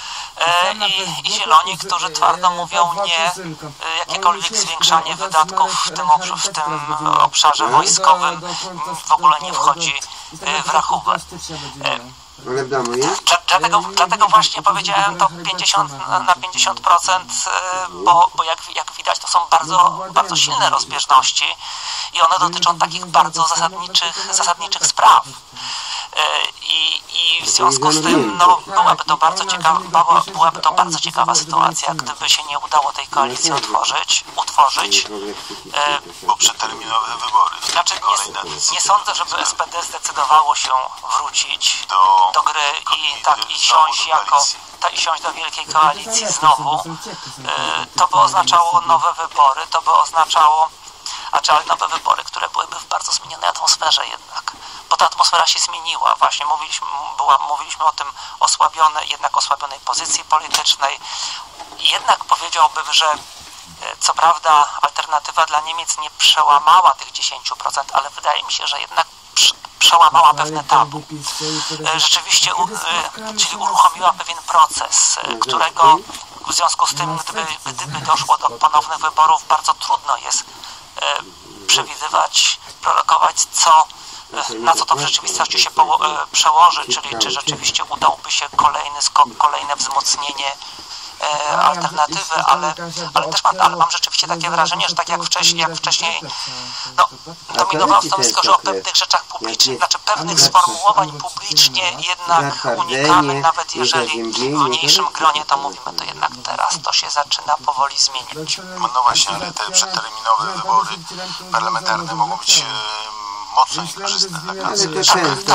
Speaker 8: i zieloni, którzy twardo mówią nie, jakiekolwiek zwiększanie wydatków w tym obszarze wojskowym w ogóle nie wchodzi w rachubę. Dlatego właśnie powiedziałem to 50%, bo jak widać to są bardzo silne rozbieżności i one dotyczą takich bardzo zasadniczych spraw. I w związku z tym byłaby to bardzo ciekawa sytuacja, gdyby się nie udało tej koalicji utworzyć.
Speaker 11: Bo przedterminowe wybory.
Speaker 8: Znaczy nie sądzę, żeby SPD zdecydowało się wrócić do gry i siąść do wielkiej koalicji znowu. To by oznaczało nowe wybory, ale nowe wybory, które byłyby w bardzo zmienionej atmosferze jednak. Bo ta atmosfera się zmieniła. Właśnie mówiliśmy o tym osłabionej pozycji politycznej. Jednak powiedziałbym, że co prawda alternatywa dla Niemiec nie przełamała tych 10%, ale wydaje mi się, że jednak przełamała pewne tabu. Rzeczywiście, czyli uruchomiła pewien proces, którego w związku z tym, gdyby doszło do ponownych wyborów, bardzo trudno jest przewidywać, prorokować, na co to w rzeczywistości się przełoży, czyli czy rzeczywiście udałby się kolejny skok, kolejne wzmocnienie alternatywy, ale mam rzeczywiście takie wrażenie, że tak jak wcześniej dominowało stanowisko, że o pewnych rzeczach publicznych, znaczy pewnych sformułowań publicznie jednak unikamy, nawet jeżeli w mniejszym gronie to mówimy, to jednak teraz to się zaczyna powoli zmieniać.
Speaker 11: No właśnie, ale te przedterminowe wybory parlamentarne mogą być mocno niekorzystne dla kanclerza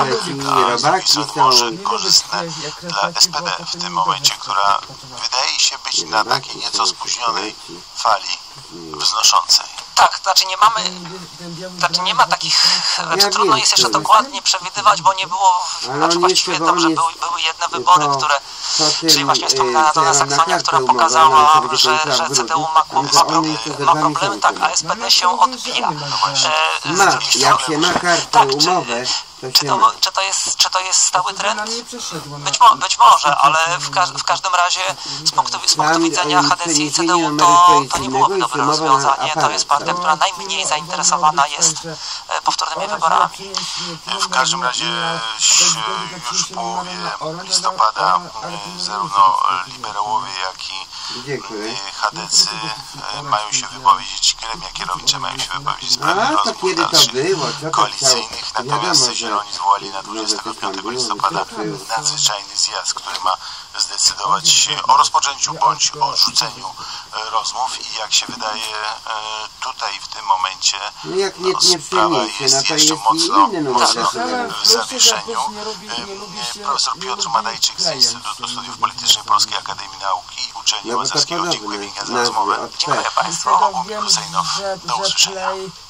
Speaker 11: może korzystne dla SPD w tym momencie, która wydaje się być na takiej nieco spóźnionej fali wznoszącej.
Speaker 8: Tak, nie ma takich, trudno jest jeszcze dokładnie przewidywać, bo nie było, właściwie dobrze były jedne wybory, które, czyli właśnie wspomniana Dolna Saksonia, która pokazała, że CDU ma problemy, tak, a SPD się odbija.
Speaker 2: Jak się ma kartę umowę,
Speaker 8: Czy to jest stały trend? Być może, ale w każdym razie z punktu widzenia HDC i CDU to nie byłoby dobre rozwiązanie. To jest partia, która najmniej zainteresowana jest powtórnymi wyborami.
Speaker 11: W każdym razie już w połowie listopada zarówno liberałowie, jak i chadecy mają się wypowiedzieć, gremia kierownicze mają się wypowiedzieć w sprawie rozmów dalszych koalicyjnych, natomiast Zieloni zwołali na 25 listopada nadzwyczajny zjazd, który ma zdecydować o rozpoczęciu bądź o odrzuceniu rozmów i jak się wydaje tutaj w tym momencie sprawa jest jeszcze mocno w zawieszeniu. Profesor Piotr Madajczyk z Instytutu Studiów Politycznych Polskiej Akademii Nauk i Uczelni Łazarskiego, dziękuję pięknie za rozmowę.
Speaker 8: Dziękuję Państwu.
Speaker 11: Bogumil Husejnow, do usłyszenia.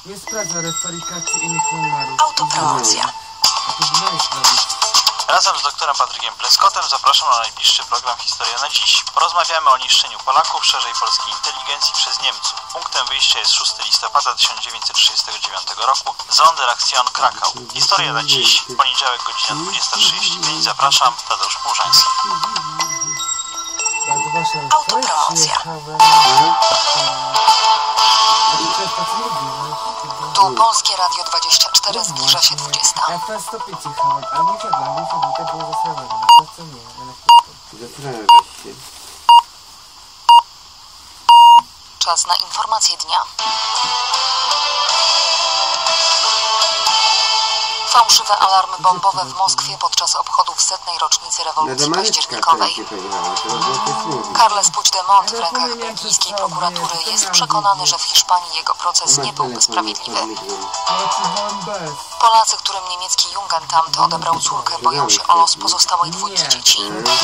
Speaker 1: Autopromocja.
Speaker 12: Razem z doktorem Patrykiem Pleskotem zapraszam na najbliższy program Historia na dziś. Porozmawiamy o niszczeniu Polaków, szerzej polskiej inteligencji przez Niemców. Punktem wyjścia jest 6 listopada 1939 roku, Sonderaktion Krakau. Historia na dziś, poniedziałek, godzina 20:35. Zapraszam, Tadeusz Płużański.
Speaker 1: Autopromocja. Tu Polskie Radio 24, zbliża się 20. Czas na informacje dnia. Fałszywe alarmy bombowe w Moskwie podczas obchodów 100. rocznicy rewolucji październikowej. Carles Puigdemont w rękach belgijskiej prokuratury jest przekonany, że w Hiszpanii jego proces nie byłby sprawiedliwy. Polacy, którym niemiecki Jugendamt odebrał córkę, boją się o los pozostałej dwójki dzieci.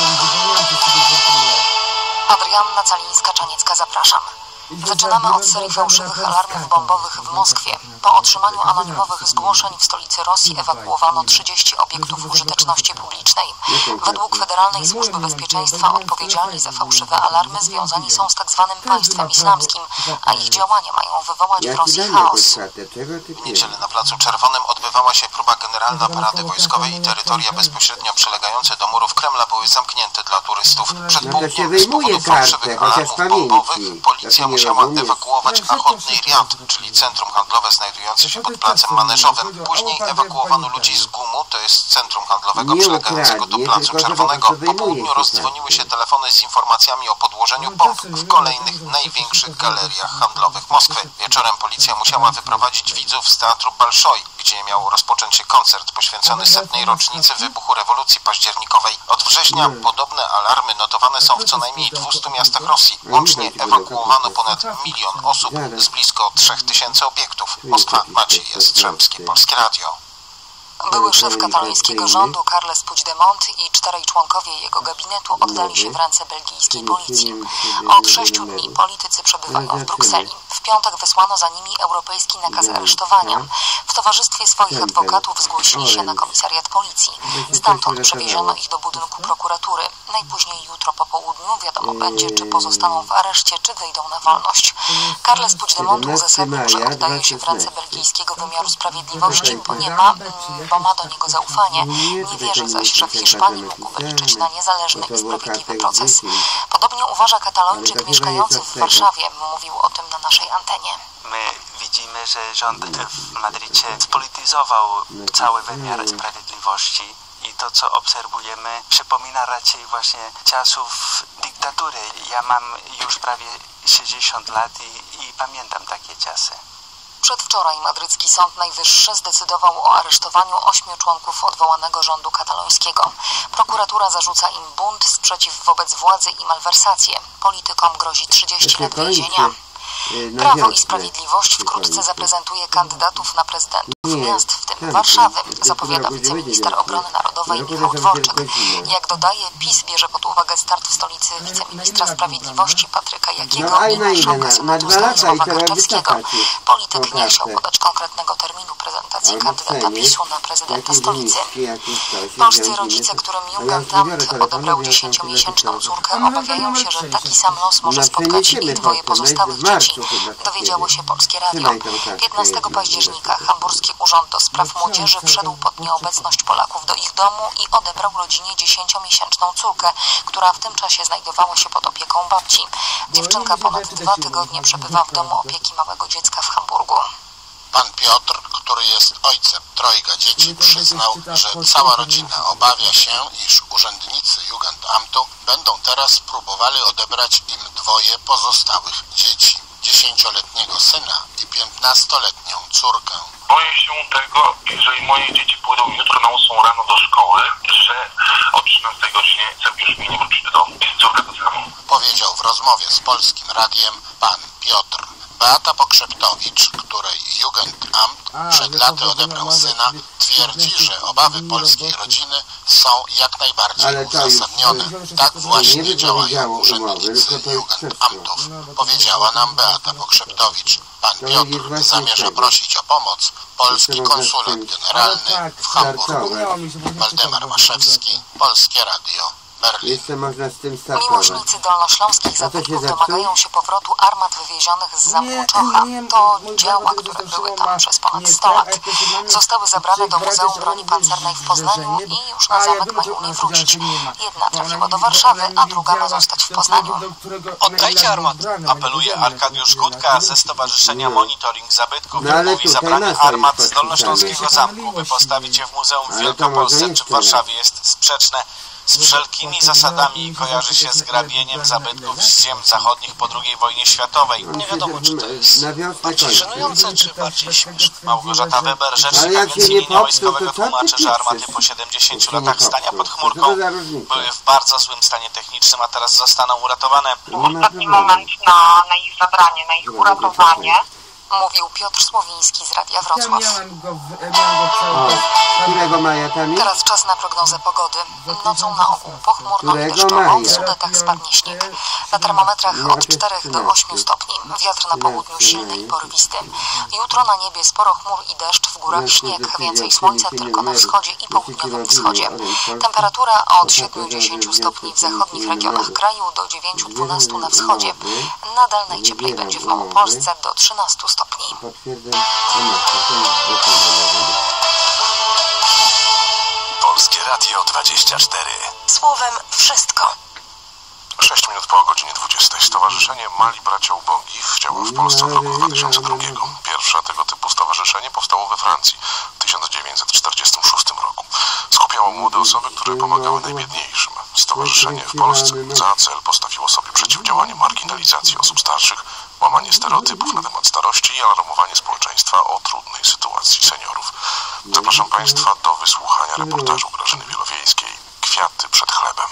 Speaker 1: Adrianna Calińska-Czaniecka, zapraszam. Zaczynamy od serii fałszywych alarmów bombowych w Moskwie. Po otrzymaniu anonimowych zgłoszeń w stolicy Rosji ewakuowano 30 obiektów użyteczności publicznej. Według Federalnej Służby Bezpieczeństwa odpowiedzialni za fałszywe alarmy związani są z tzw. państwem islamskim, a ich działania mają wywołać w Rosji chaos.
Speaker 11: W niedzielę na Placu Czerwonym odbywała się próba generalna parady wojskowej i terytoria bezpośrednio przylegające do murów Kremla były zamknięte dla turystów. Przed półdniem z powodu fałszywych alarmów bombowych policja musiała ewakuować Ochotny Riad, czyli centrum handlowe znajdujące się pod placem Maneżowym. Później ewakuowano ludzi z Gumu, to jest centrum handlowego przylegającego do Placu Czerwonego. Po południu rozdzwoniły się telefony z informacjami o podłożeniu bomb w kolejnych, największych galeriach handlowych Moskwy. Wieczorem policja musiała wyprowadzić widzów z Teatru Balszoj, gdzie miał rozpocząć się koncert poświęcony 100. rocznicy wybuchu rewolucji październikowej. Od września podobne alarmy notowane są w co najmniej 200 miastach Rosji. Łącznie ewakuowano ponad 1 milion osób z blisko 3000 obiektów. Moskwa, Maciej Jastrzębski, Polskie Radio.
Speaker 1: Były szef katalońskiego rządu Carles Puigdemont i 4 członkowie jego gabinetu oddali się w ręce belgijskiej policji. Od 6 dni politycy przebywają w Brukseli. W piątek wysłano za nimi europejski nakaz aresztowania. W towarzystwie swoich adwokatów zgłosili się na komisariat policji. Stamtąd przewieziono ich do budynku prokuratury. Najpóźniej jutro po południu wiadomo będzie, czy pozostaną w areszcie, czy wyjdą na wolność. Carles Puigdemont uzasadnił, że oddaje się w ręce belgijskiego wymiaru sprawiedliwości, bo ma do niego zaufanie. Nie wierzy zaś, że w Hiszpanii mógłby liczyć na niezależny i sprawiedliwy proces. Podobnie uważa Katalończyk mieszkający w Warszawie. Mówił o tym na naszej antenie.
Speaker 13: My widzimy, że rząd w Madrycie spolityzował cały wymiar sprawiedliwości i to, co obserwujemy, przypomina raczej właśnie czasów dyktatury. Ja mam już prawie 60 lat i pamiętam takie czasy.
Speaker 1: Przedwczoraj madrycki Sąd Najwyższy zdecydował o aresztowaniu 8 członków odwołanego rządu katalońskiego. Prokuratura zarzuca im bunt, sprzeciw wobec władzy i malwersacje. Politykom grozi 30 lat więzienia. Prawo i Sprawiedliwość wkrótce zaprezentuje kandydatów na prezydentów miast, w tym Warszawy, zapowiada wiceminister obrony narodowej Michał Dworczyk. Jak dodaje, PiS bierze pod uwagę start w stolicy wiceministra sprawiedliwości Patryka Jakiego i marszałka Senatu Stanisława Karczewskiego. Polityk nie chciał podać konkretnego terminu prezentacji kandydata PiS-u na prezydenta stolicy. Polscy rodzice, którym Jugendamt odebrał 10-miesięczną córkę, obawiają się, że taki sam los może spotkać ich dwoje pozostałych dzieci. Dowiedziało się Polskie Radio. 15 października hamburski urząd Urząd do Spraw Młodzieży wszedł pod nieobecność Polaków do ich domu i odebrał rodzinie 10-miesięczną córkę, która w tym czasie znajdowała się pod opieką babci. Dziewczynka ponad 2 tygodnie przebywa w domu opieki małego dziecka w Hamburgu.
Speaker 14: Pan Piotr, który jest ojcem 3 dzieci, przyznał, że cała rodzina obawia się, iż urzędnicy Jugendamtu będą teraz próbowali odebrać im 2 pozostałych dzieci. 10-letniego syna i 15-letnią córkę.
Speaker 15: Boję się tego, jeżeli moje dzieci pójdą jutro na 8 rano do szkoły, że o 13 godzinie chcę już mi nie wrócić do domu. Córka to samo.
Speaker 14: Powiedział w rozmowie z Polskim Radiem pan Piotr. Beata Pokrzeptowicz, której Jugendamt przed laty odebrał syna, twierdzi, że obawy polskiej rodziny są jak najbardziej uzasadnione. Tak właśnie działają urzędnicy Jugendamtów, powiedziała nam Beata Pokrzeptowicz. Pan Piotr zamierza prosić o pomoc polski konsulat generalny w Hamburgu. Waldemar Maszewski, Polskie Radio.
Speaker 2: Jeszcze można z tym startować.
Speaker 1: Miłośnicy dolnośląskich zabytków domagają się powrotu armat wywiezionych z zamku Czocha. To dzieła, które były tam przez ponad 100 lat. Zostały zabrane do Muzeum Broni Pancernej w Poznaniu i już na zamek mają nie wrócić. Jedna trafiła do Warszawy, a druga ma zostać w Poznaniu.
Speaker 12: Oddajcie armaty, apeluje Arkadiusz Gutka ze Stowarzyszenia Monitoring Zabytków. Mówi, zabranie armat z dolnośląskiego zamku, by postawić je w muzeum w Wielkopolsce czy w Warszawie jest sprzeczne z wszelkimi zasadami i kojarzy się z grabieniem zabytków z ziem zachodnich po II wojnie światowej. Nie wiadomo, czy to jest bardziej żenujące, czy bardziej śmieszne. Małgorzata Weber, rzecznik Agencji Mienia Wojskowego, tłumaczy, że armaty po 70 latach stania pod chmurką były w bardzo złym stanie technicznym, a teraz zostaną uratowane.
Speaker 16: Ostatni moment na ich zabranie, na ich uratowanie.
Speaker 1: Mówił Piotr Słowiński z Radia Wrocław. Teraz czas na prognozę pogody. Nocą na ogół pochmurno i deszczowo, w Sudetach spadnie śnieg. Na termometrach od 4 do 8 stopni. Wiatr na południu silny i porywisty. Jutro na niebie sporo chmur i deszcz, w górach śnieg. Więcej słońca tylko na wschodzie i południowym wschodzie. Temperatura od 7-10 stopni w zachodnich regionach kraju do 9-12 na wschodzie. Nadal najcieplej będzie w Małopolsce do 13 stopni.
Speaker 17: Polskie Radio 24.
Speaker 1: Słowem wszystko.
Speaker 17: 6 minut po godzinie 20. Stowarzyszenie Mali Bracia Ubogich działa w Polsce od roku 2002. Pierwsze tego typu stowarzyszenie powstało we Francji w 1946 roku. Skupiało młode osoby, które pomagały najbiedniejszym. Stowarzyszenie w Polsce za cel postawiło sobie przeciwdziałanie marginalizacji osób starszych, łamanie stereotypów na temat starości i alarmowanie społeczeństwa o trudnej sytuacji seniorów. Zapraszam Państwa do wysłuchania reportażu Grażyny Wielowiejskiej „Kwiaty przed chlebem”.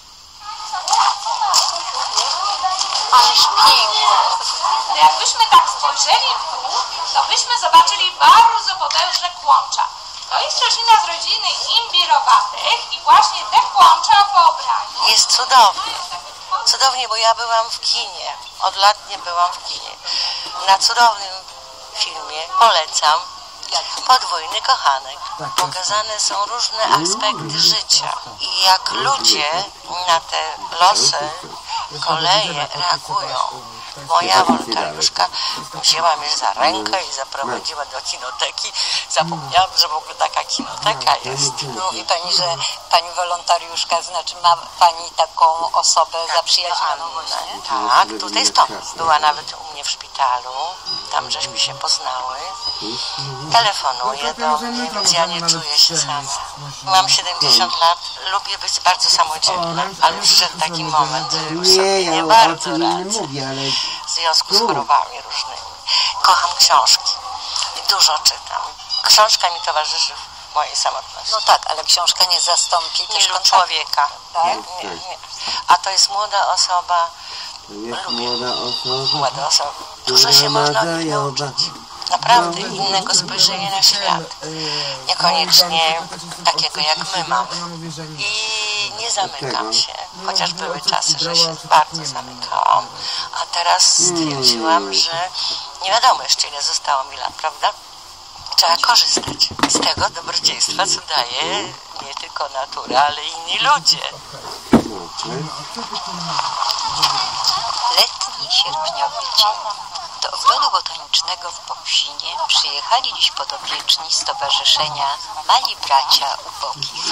Speaker 18: Ależ piękne. Jakbyśmy tak spojrzeli w dół, to byśmy zobaczyli bardzo potężne kłącza. To jest roślina z rodziny imbirowatych i właśnie te kłącza wyobraźni.
Speaker 19: Jest cudownie. Cudownie, bo ja byłam w kinie. Od lat nie byłam w kinie. Na cudownym filmie polecam Podwójny kochanek. Pokazane są różne aspekty życia i jak ludzie na te losy, koleje reagują. Moja wolontariuszka wzięła mnie za rękę i zaprowadziła do kinoteki. Zapomniałam, że w ogóle taka kinoteka jest.
Speaker 20: Mówi Pani, że Pani wolontariuszka, znaczy ma Pani taką osobę zaprzyjaźnioną właśnie?
Speaker 19: Tak, tutaj stąd. Była nawet u mnie w szpitalu, tam żeśmy się poznały. Telefonuje do mnie, więc ja nie czuję się sama. Mam 70 lat, lubię być bardzo samodzielna, ale przyszedł taki moment, że już sobie nie bardzo radzę. W związku z chorobami różnymi. Kocham książki i dużo czytam. Książka mi towarzyszy w mojej samotności.
Speaker 20: No tak, ale książka nie zastąpi też
Speaker 19: kontaktu człowieka.
Speaker 20: Tak?
Speaker 19: Nie. A to jest młoda osoba. Młoda osoba. Dużo się można od niej nauczyć. Naprawdę innego spojrzenia na świat. Niekoniecznie takiego jak my mamy. I nie zamykam się. Chociaż były czasy, że się bardzo zamykałam. A teraz stwierdziłam, że nie wiadomo jeszcze ile zostało mi lat, prawda? Trzeba korzystać z tego dobrodziejstwa, co daje nie tylko natura, ale i inni ludzie.
Speaker 20: Letni, sierpniowy dzień. To Do Ogrodu Botanicznego w Popsinie przyjechali dziś podopieczni Stowarzyszenia Mali Bracia Ubogich.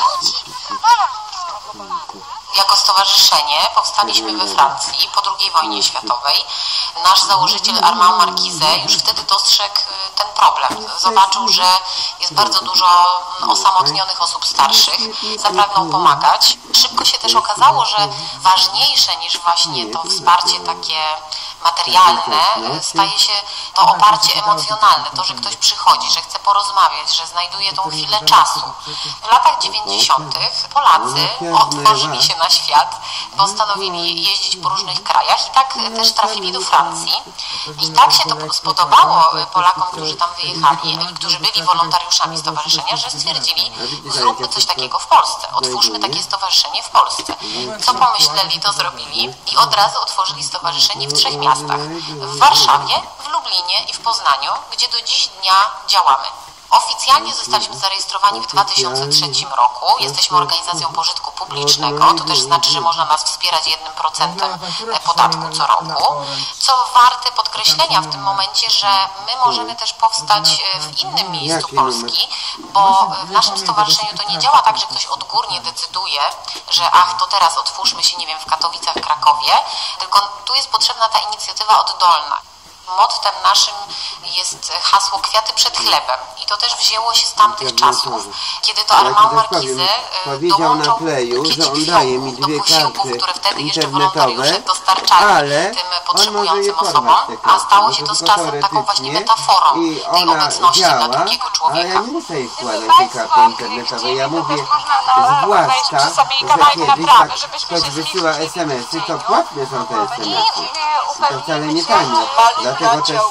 Speaker 1: Jako stowarzyszenie powstaliśmy we Francji po II wojnie światowej. Nasz założyciel Armand Marquise już wtedy dostrzegł ten problem. Zobaczył, że jest bardzo dużo osamotnionych osób starszych. Zapragnął pomagać. Szybko się też okazało, że ważniejsze niż właśnie to wsparcie takie materialne staje się to oparcie emocjonalne, to, że ktoś przychodzi, że chce porozmawiać, że znajduje tą chwilę czasu. W latach 90. Polacy otworzyli się na świat, postanowili jeździć po różnych krajach i tak też trafili do Francji. I tak się to spodobało Polakom, którzy tam wyjechali i którzy byli wolontariuszami stowarzyszenia, że stwierdzili, zróbmy coś takiego w Polsce, otwórzmy takie stowarzyszenie w Polsce. Co pomyśleli, to zrobili i od razu otworzyli stowarzyszenie w 3 miastach. W Warszawie, w Lublinie i w Poznaniu, gdzie do dziś dnia działamy. Oficjalnie zostaliśmy zarejestrowani w 2003 roku. Jesteśmy organizacją pożytku publicznego. To też znaczy, że można nas wspierać 1% podatku co roku. Co warte podkreślenia w tym momencie, że my możemy też powstać w innym miejscu Polski, bo w naszym stowarzyszeniu to nie działa tak, że ktoś odgórnie decyduje, że to teraz otwórzmy się, nie wiem, w Katowicach, w Krakowie, tylko tu jest potrzebna ta inicjatywa oddolna. Mottem naszym jest hasło Kwiaty przed chlebem i to też wzięło się z tamtych czasów, kiedy to Armand Marquise dołączał pakiecik fiołków do posiłków, które wtedy jeszcze wolontariusze dostarczali tym potrzebującym osobom, a stało się to z czasem taką właśnie metaforą tej obecności dla drugiego człowieka.
Speaker 2: Ale ja nie muszę jej wkładać tej karty internetowej, ja mówię zwłaszcza, że kiedyś tak ktoś wysyła SMS-y, to płatne są te SMS-y. To wcale nie tanie. Dlatego też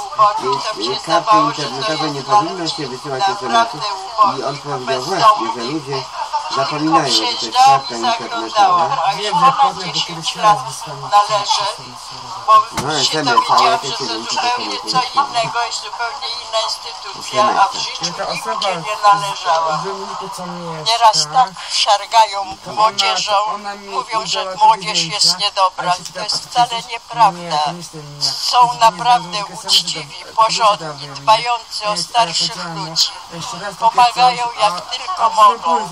Speaker 2: karty internetowe nie powinno się wysyłać SMS-ów i on powiedział właśnie, że ludzie zapominają, że to jest karta internetowa.
Speaker 21: Wiem, że pewne, bo kiedyś raz należy, bo się dowiedziałam, że to zupełnie co innego jest zupełnie inna instytucja, a w życiu nigdzie nie należała. Nieraz tak szargają młodzieżą, mówią, że młodzież jest niedobra. To jest wcale nieprawda. Są naprawdę uczciwi, porządni, dbający o starszych ludzi. Pomagają jak tylko mogą.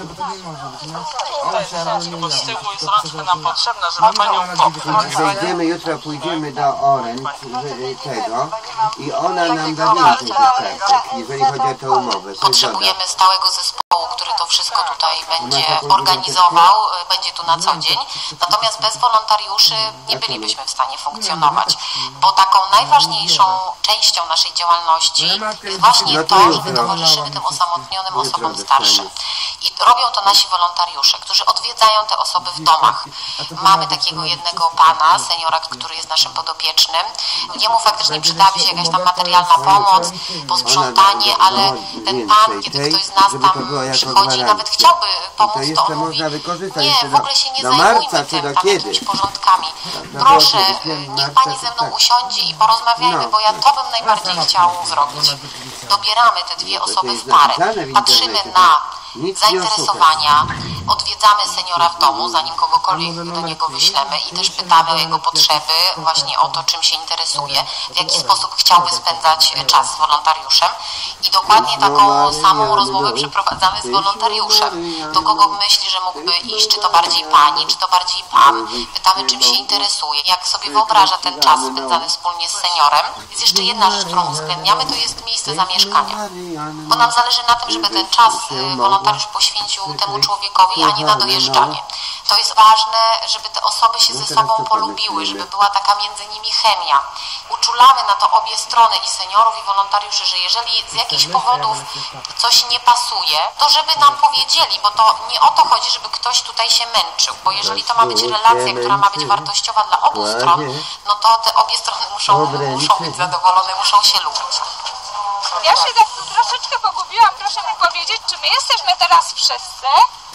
Speaker 3: Z tyłu jest rączka nam potrzebna, żeby panią popchnąć.
Speaker 2: Jutro pójdziemy do Orange tego i ona nam da więcej tych kartek, jeżeli chodzi o tę umowę.
Speaker 1: Potrzebujemy stałego zespołu, który to wszystko tutaj będzie organizował, będzie tu na co dzień. Natomiast bez wolontariuszy nie bylibyśmy w stanie funkcjonować, bo taką najważniejszą częścią naszej działalności jest właśnie to, że my towarzyszymy tym osamotnionym osobom starszym. I robią to nasi wolontariusze, którzy odwiedzają te osoby w domach. Mamy takiego jednego pana, seniora, który jest naszym podopiecznym. Jemu faktycznie przydałaby się jakaś tam materialna pomoc, posprzątanie, ale ten pan, kiedy ktoś z nas tam przychodzi, nawet chciałby pomóc, to on mówi, nie, w ogóle się nie zajmujmy tym, tam jakimiś porządkami. Proszę, niech pani ze mną usiądzie i porozmawiajmy, bo ja to bym najbardziej chciał zrobić. Dobieramy te 2 osoby w parę, patrzymy na zainteresowania, odwiedzamy seniora w domu, zanim kogokolwiek do niego wyślemy i też pytamy o jego potrzeby, właśnie o to, czym się interesuje, w jaki sposób chciałby spędzać czas z wolontariuszem i dokładnie taką samą rozmowę przeprowadzamy z wolontariuszem. Do kogo myśli, że mógłby iść, czy to bardziej pani, czy to bardziej pan. Pytamy, czym się interesuje, jak sobie wyobraża ten czas spędzany wspólnie z seniorem. Jest jeszcze jedna rzecz, którą uwzględniamy, to jest miejsce zamieszkania, bo nam zależy na tym, żeby ten czas wolontariusz poświęcił temu człowiekowi, a nie na dojeżdżanie. To jest ważne, żeby te osoby się ze sobą polubiły, żeby była taka między nimi chemia. Uczulamy na to obie strony, i seniorów, i wolontariuszy, że jeżeli z jakichś powodów coś nie pasuje, to żeby nam powiedzieli, bo to nie o to chodzi, żeby ktoś tutaj się męczył, bo jeżeli to ma być relacja, która ma być wartościowa dla obu stron, no to te obie strony muszą być zadowolone, muszą się lubić.
Speaker 18: Ja się tak tu troszeczkę pogubiłam, proszę mi powiedzieć, czy my jesteśmy teraz wszyscy?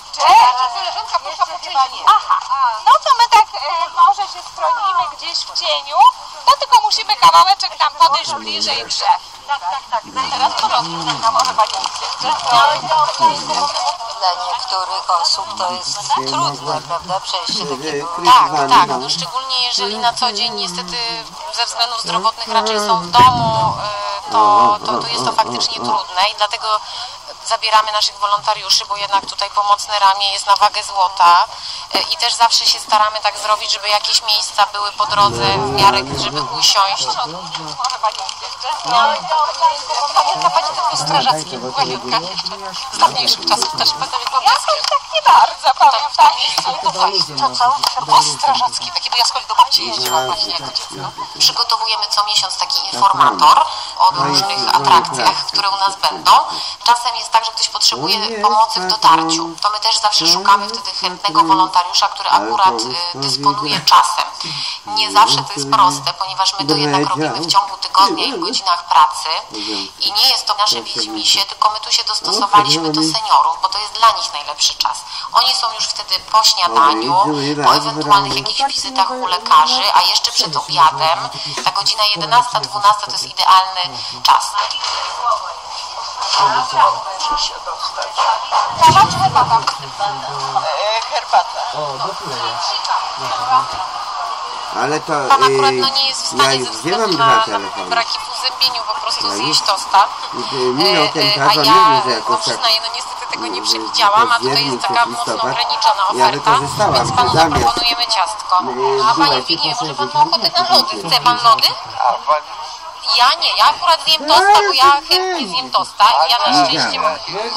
Speaker 18: Aha, no to my tak może się stronimy gdzieś w cieniu, to tylko musimy kawałeczek tam podejść bliżej drzew. Tak. Teraz porządku, może pani jeszcze?
Speaker 20: niektórych osób to jest trudne, prawda, przejście takiego.
Speaker 1: Tak, no szczególnie jeżeli na co dzień niestety ze względów zdrowotnych raczej są w domu, to jest to faktycznie trudne i dlatego zabieramy naszych wolontariuszy, bo jednak tutaj pomocne ramię jest na wagę złota i też zawsze się staramy tak zrobić, żeby jakieś miejsca były po drodze w miarę, żeby usiąść. Może pani jeszcze? Pamięta pani ten strażacki Łazienka jeszcze z dawniejszych czasów też pamiętam jak mam dzieckiem. Tak nie bardzo pamiętam. To strażacki, takie bo ja z kolei do babci jeździłam właśnie jako dziecko. Przygotowujemy co miesiąc taki informator o różnych atrakcjach, które u nas będą. Czasem jest tak, że ktoś potrzebuje pomocy w dotarciu. To my też zawsze szukamy wtedy chętnego wolontariusza, który akurat dysponuje czasem. Nie zawsze to jest proste, ponieważ my to jednak robimy w ciągu tygodnia i w godzinach pracy i nie jest to nasze widzimisię, tylko my tu się dostosowaliśmy do seniorów, bo to jest dla nich najlepszy czas. Oni są już wtedy po śniadaniu, po ewentualnych jakichś wizytach u lekarzy, a jeszcze przed obiadem, ta godzina 11-12 to jest idealny czas. Kawa czy herbata?
Speaker 21: Herbata.
Speaker 2: Ale to
Speaker 1: pan akurat nie jest w stanie ze względu na braki w uzębieniu po prostu zjeść tosta. A ja przyznaję, niestety tego nie przewidziałam, a tutaj jest taka mocno ograniczona oferta, więc panu zaproponujemy ciastko. A panie Zbigniewie, może pan ma ochotę na lody? Chce pan lody? Ja nie, ja akurat zjem tosta, bo ja chętnie zjem tosta i ja na szczęście mam.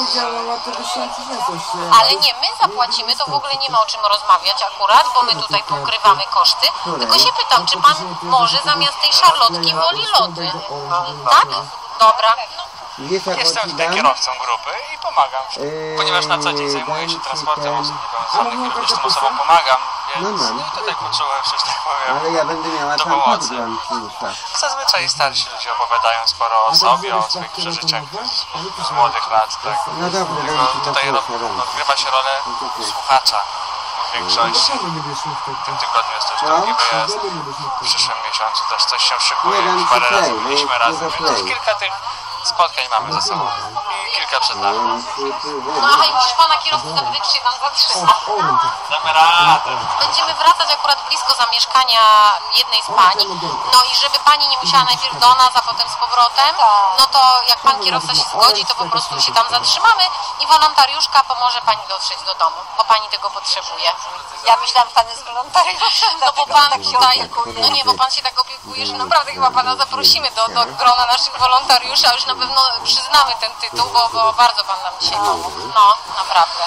Speaker 1: Ale nie, my zapłacimy, to w ogóle nie ma o czym rozmawiać akurat, bo my tutaj pokrywamy koszty. Tylko się pytam, czy pan może zamiast tej szarlotki woli lody? Tak? Dobra.
Speaker 6: Jestem tutaj kierowcą grupy i pomagam, ponieważ na co dzień zajmuję się transportem osób niepełnosprawnych i również tym osobom pomagam, więc tutaj poczułem się, że tak powiem,
Speaker 2: ale ja będę miała
Speaker 6: do pomocy. Zazwyczaj starsi ludzie opowiadają sporo o sobie, o swoich przeżyciach z młodych lat, tak.
Speaker 2: No dobra,
Speaker 6: tutaj odgrywa się rolę słuchacza. W większości. W tym tygodniu jest też drugi wyjazd. W przyszłym miesiącu też coś się szykuje. Już parę razy byliśmy razem, więc kilka tych spotkań mamy ze sobą i kilka przed nami.
Speaker 1: No a już pana kierowcy zapytać, czy się tam zatrzyma.
Speaker 6: Damy radę.
Speaker 1: Będziemy wracać akurat blisko zamieszkania jednej z pań. No i żeby pani nie musiała najpierw do nas, a potem z powrotem, no to jak pan kierowca się zgodzi, to po prostu się tam zatrzymamy i wolontariuszka pomoże pani dotrzeć do domu, bo pani tego potrzebuje.
Speaker 20: Ja myślałam, pan jest wolontariuszem.
Speaker 1: No bo pan tutaj, no nie, bo pan się tak opiekuje, że naprawdę chyba pana zaprosimy do grona naszych wolontariuszy, a już na pewno przyznamy ten tytuł, bo bardzo pan nam dzisiaj pomógł. No, naprawdę.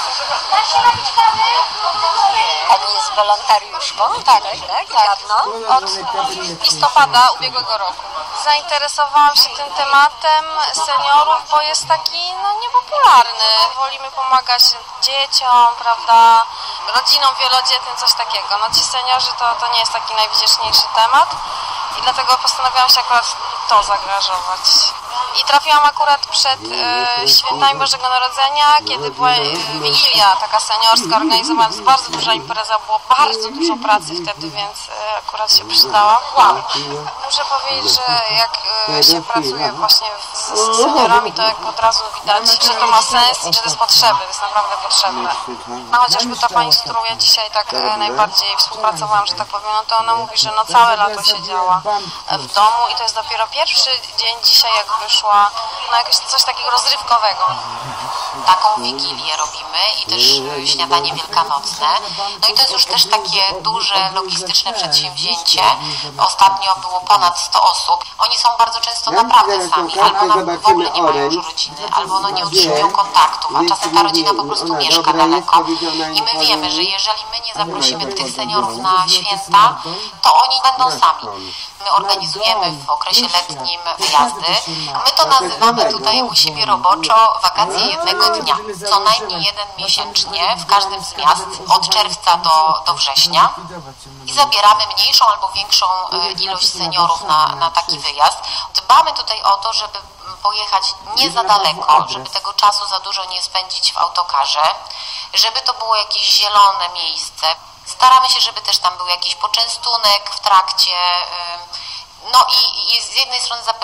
Speaker 20: Pani jest wolontariuszką?
Speaker 1: Tak.
Speaker 20: Dawno?
Speaker 1: Od listopada ubiegłego roku.
Speaker 22: Zainteresowałam się tym tematem seniorów, bo jest taki niepopularny. Wolimy pomagać dzieciom, prawda, rodzinom wielodzietnym, coś takiego. No ci seniorzy to nie jest taki najwdzięczniejszy temat i dlatego postanowiłam się akurat w to zaangażować. I trafiłam akurat przed świętami Bożego Narodzenia, kiedy była Wigilia taka seniorska, organizowana, bardzo duża impreza, było bardzo dużo pracy wtedy, więc akurat się przydała. Muszę powiedzieć, że jak się pracuje właśnie z seniorami, to jak od razu widać, że to ma sens i że to jest potrzebne, to jest naprawdę potrzebne. No chociażby ta pani, z którą ja dzisiaj tak najbardziej współpracowałam, że tak powiem, no to ona mówi, że całe lato siedziała w domu i to jest dopiero pierwszy dzień dzisiaj, jak wyszła, jakieś coś takiego rozrywkowego.
Speaker 1: Taką wigilię robimy i też śniadanie wielkanocne. No i to jest już też takie duże, logistyczne przedsięwzięcie. Ostatnio było ponad 100 osób. Oni są bardzo często naprawdę sami, albo w ogóle nie mają już rodziny, albo nie utrzymują kontaktów, a czasem ta rodzina po prostu mieszka daleko. I my wiemy, że jeżeli my nie zaprosimy tych seniorów na święta, to oni będą sami. My organizujemy w okresie letnim wyjazdy. My to nazywamy tutaj u siebie roboczo wakacje jednego dnia. Co najmniej jeden miesięcznie w każdym z miast od czerwca do września i zabieramy mniejszą albo większą ilość seniorów na taki wyjazd. Dbamy tutaj o to, żeby pojechać nie za daleko, żeby tego czasu za dużo nie spędzić w autokarze, żeby to było jakieś zielone miejsce. Staramy się, żeby też tam był jakiś poczęstunek w trakcie. No i z jednej strony zapewniamy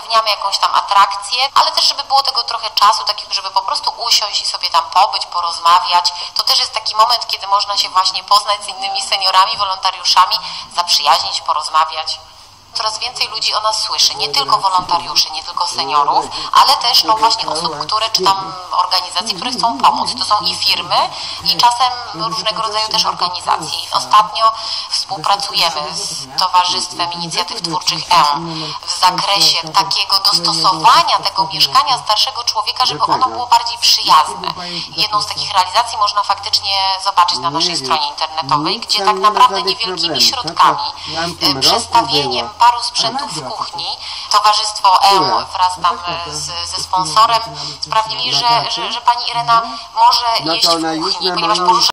Speaker 1: zapewniamy jakąś tam atrakcję, ale też żeby było tego trochę czasu, takiego, żeby po prostu usiąść i sobie tam pobyć, porozmawiać. To też jest taki moment, kiedy można się właśnie poznać z innymi seniorami, wolontariuszami, zaprzyjaźnić, porozmawiać. Coraz więcej ludzi o nas słyszy, nie tylko wolontariuszy, nie tylko seniorów, ale też no właśnie osób, które, czy tam organizacje, które chcą pomóc. To są i firmy, i czasem różnego rodzaju też organizacje. Ostatnio współpracujemy z Towarzystwem Inicjatyw Twórczych w zakresie takiego dostosowania tego mieszkania starszego człowieka, żeby ono było bardziej przyjazne. Jedną z takich realizacji można faktycznie zobaczyć na naszej stronie internetowej, gdzie tak naprawdę niewielkimi środkami, przestawieniem paru sprzętów w kuchni, Towarzystwo wraz tam ze sponsorem sprawili, że pani Irena może jeść w kuchni, ponieważ porusza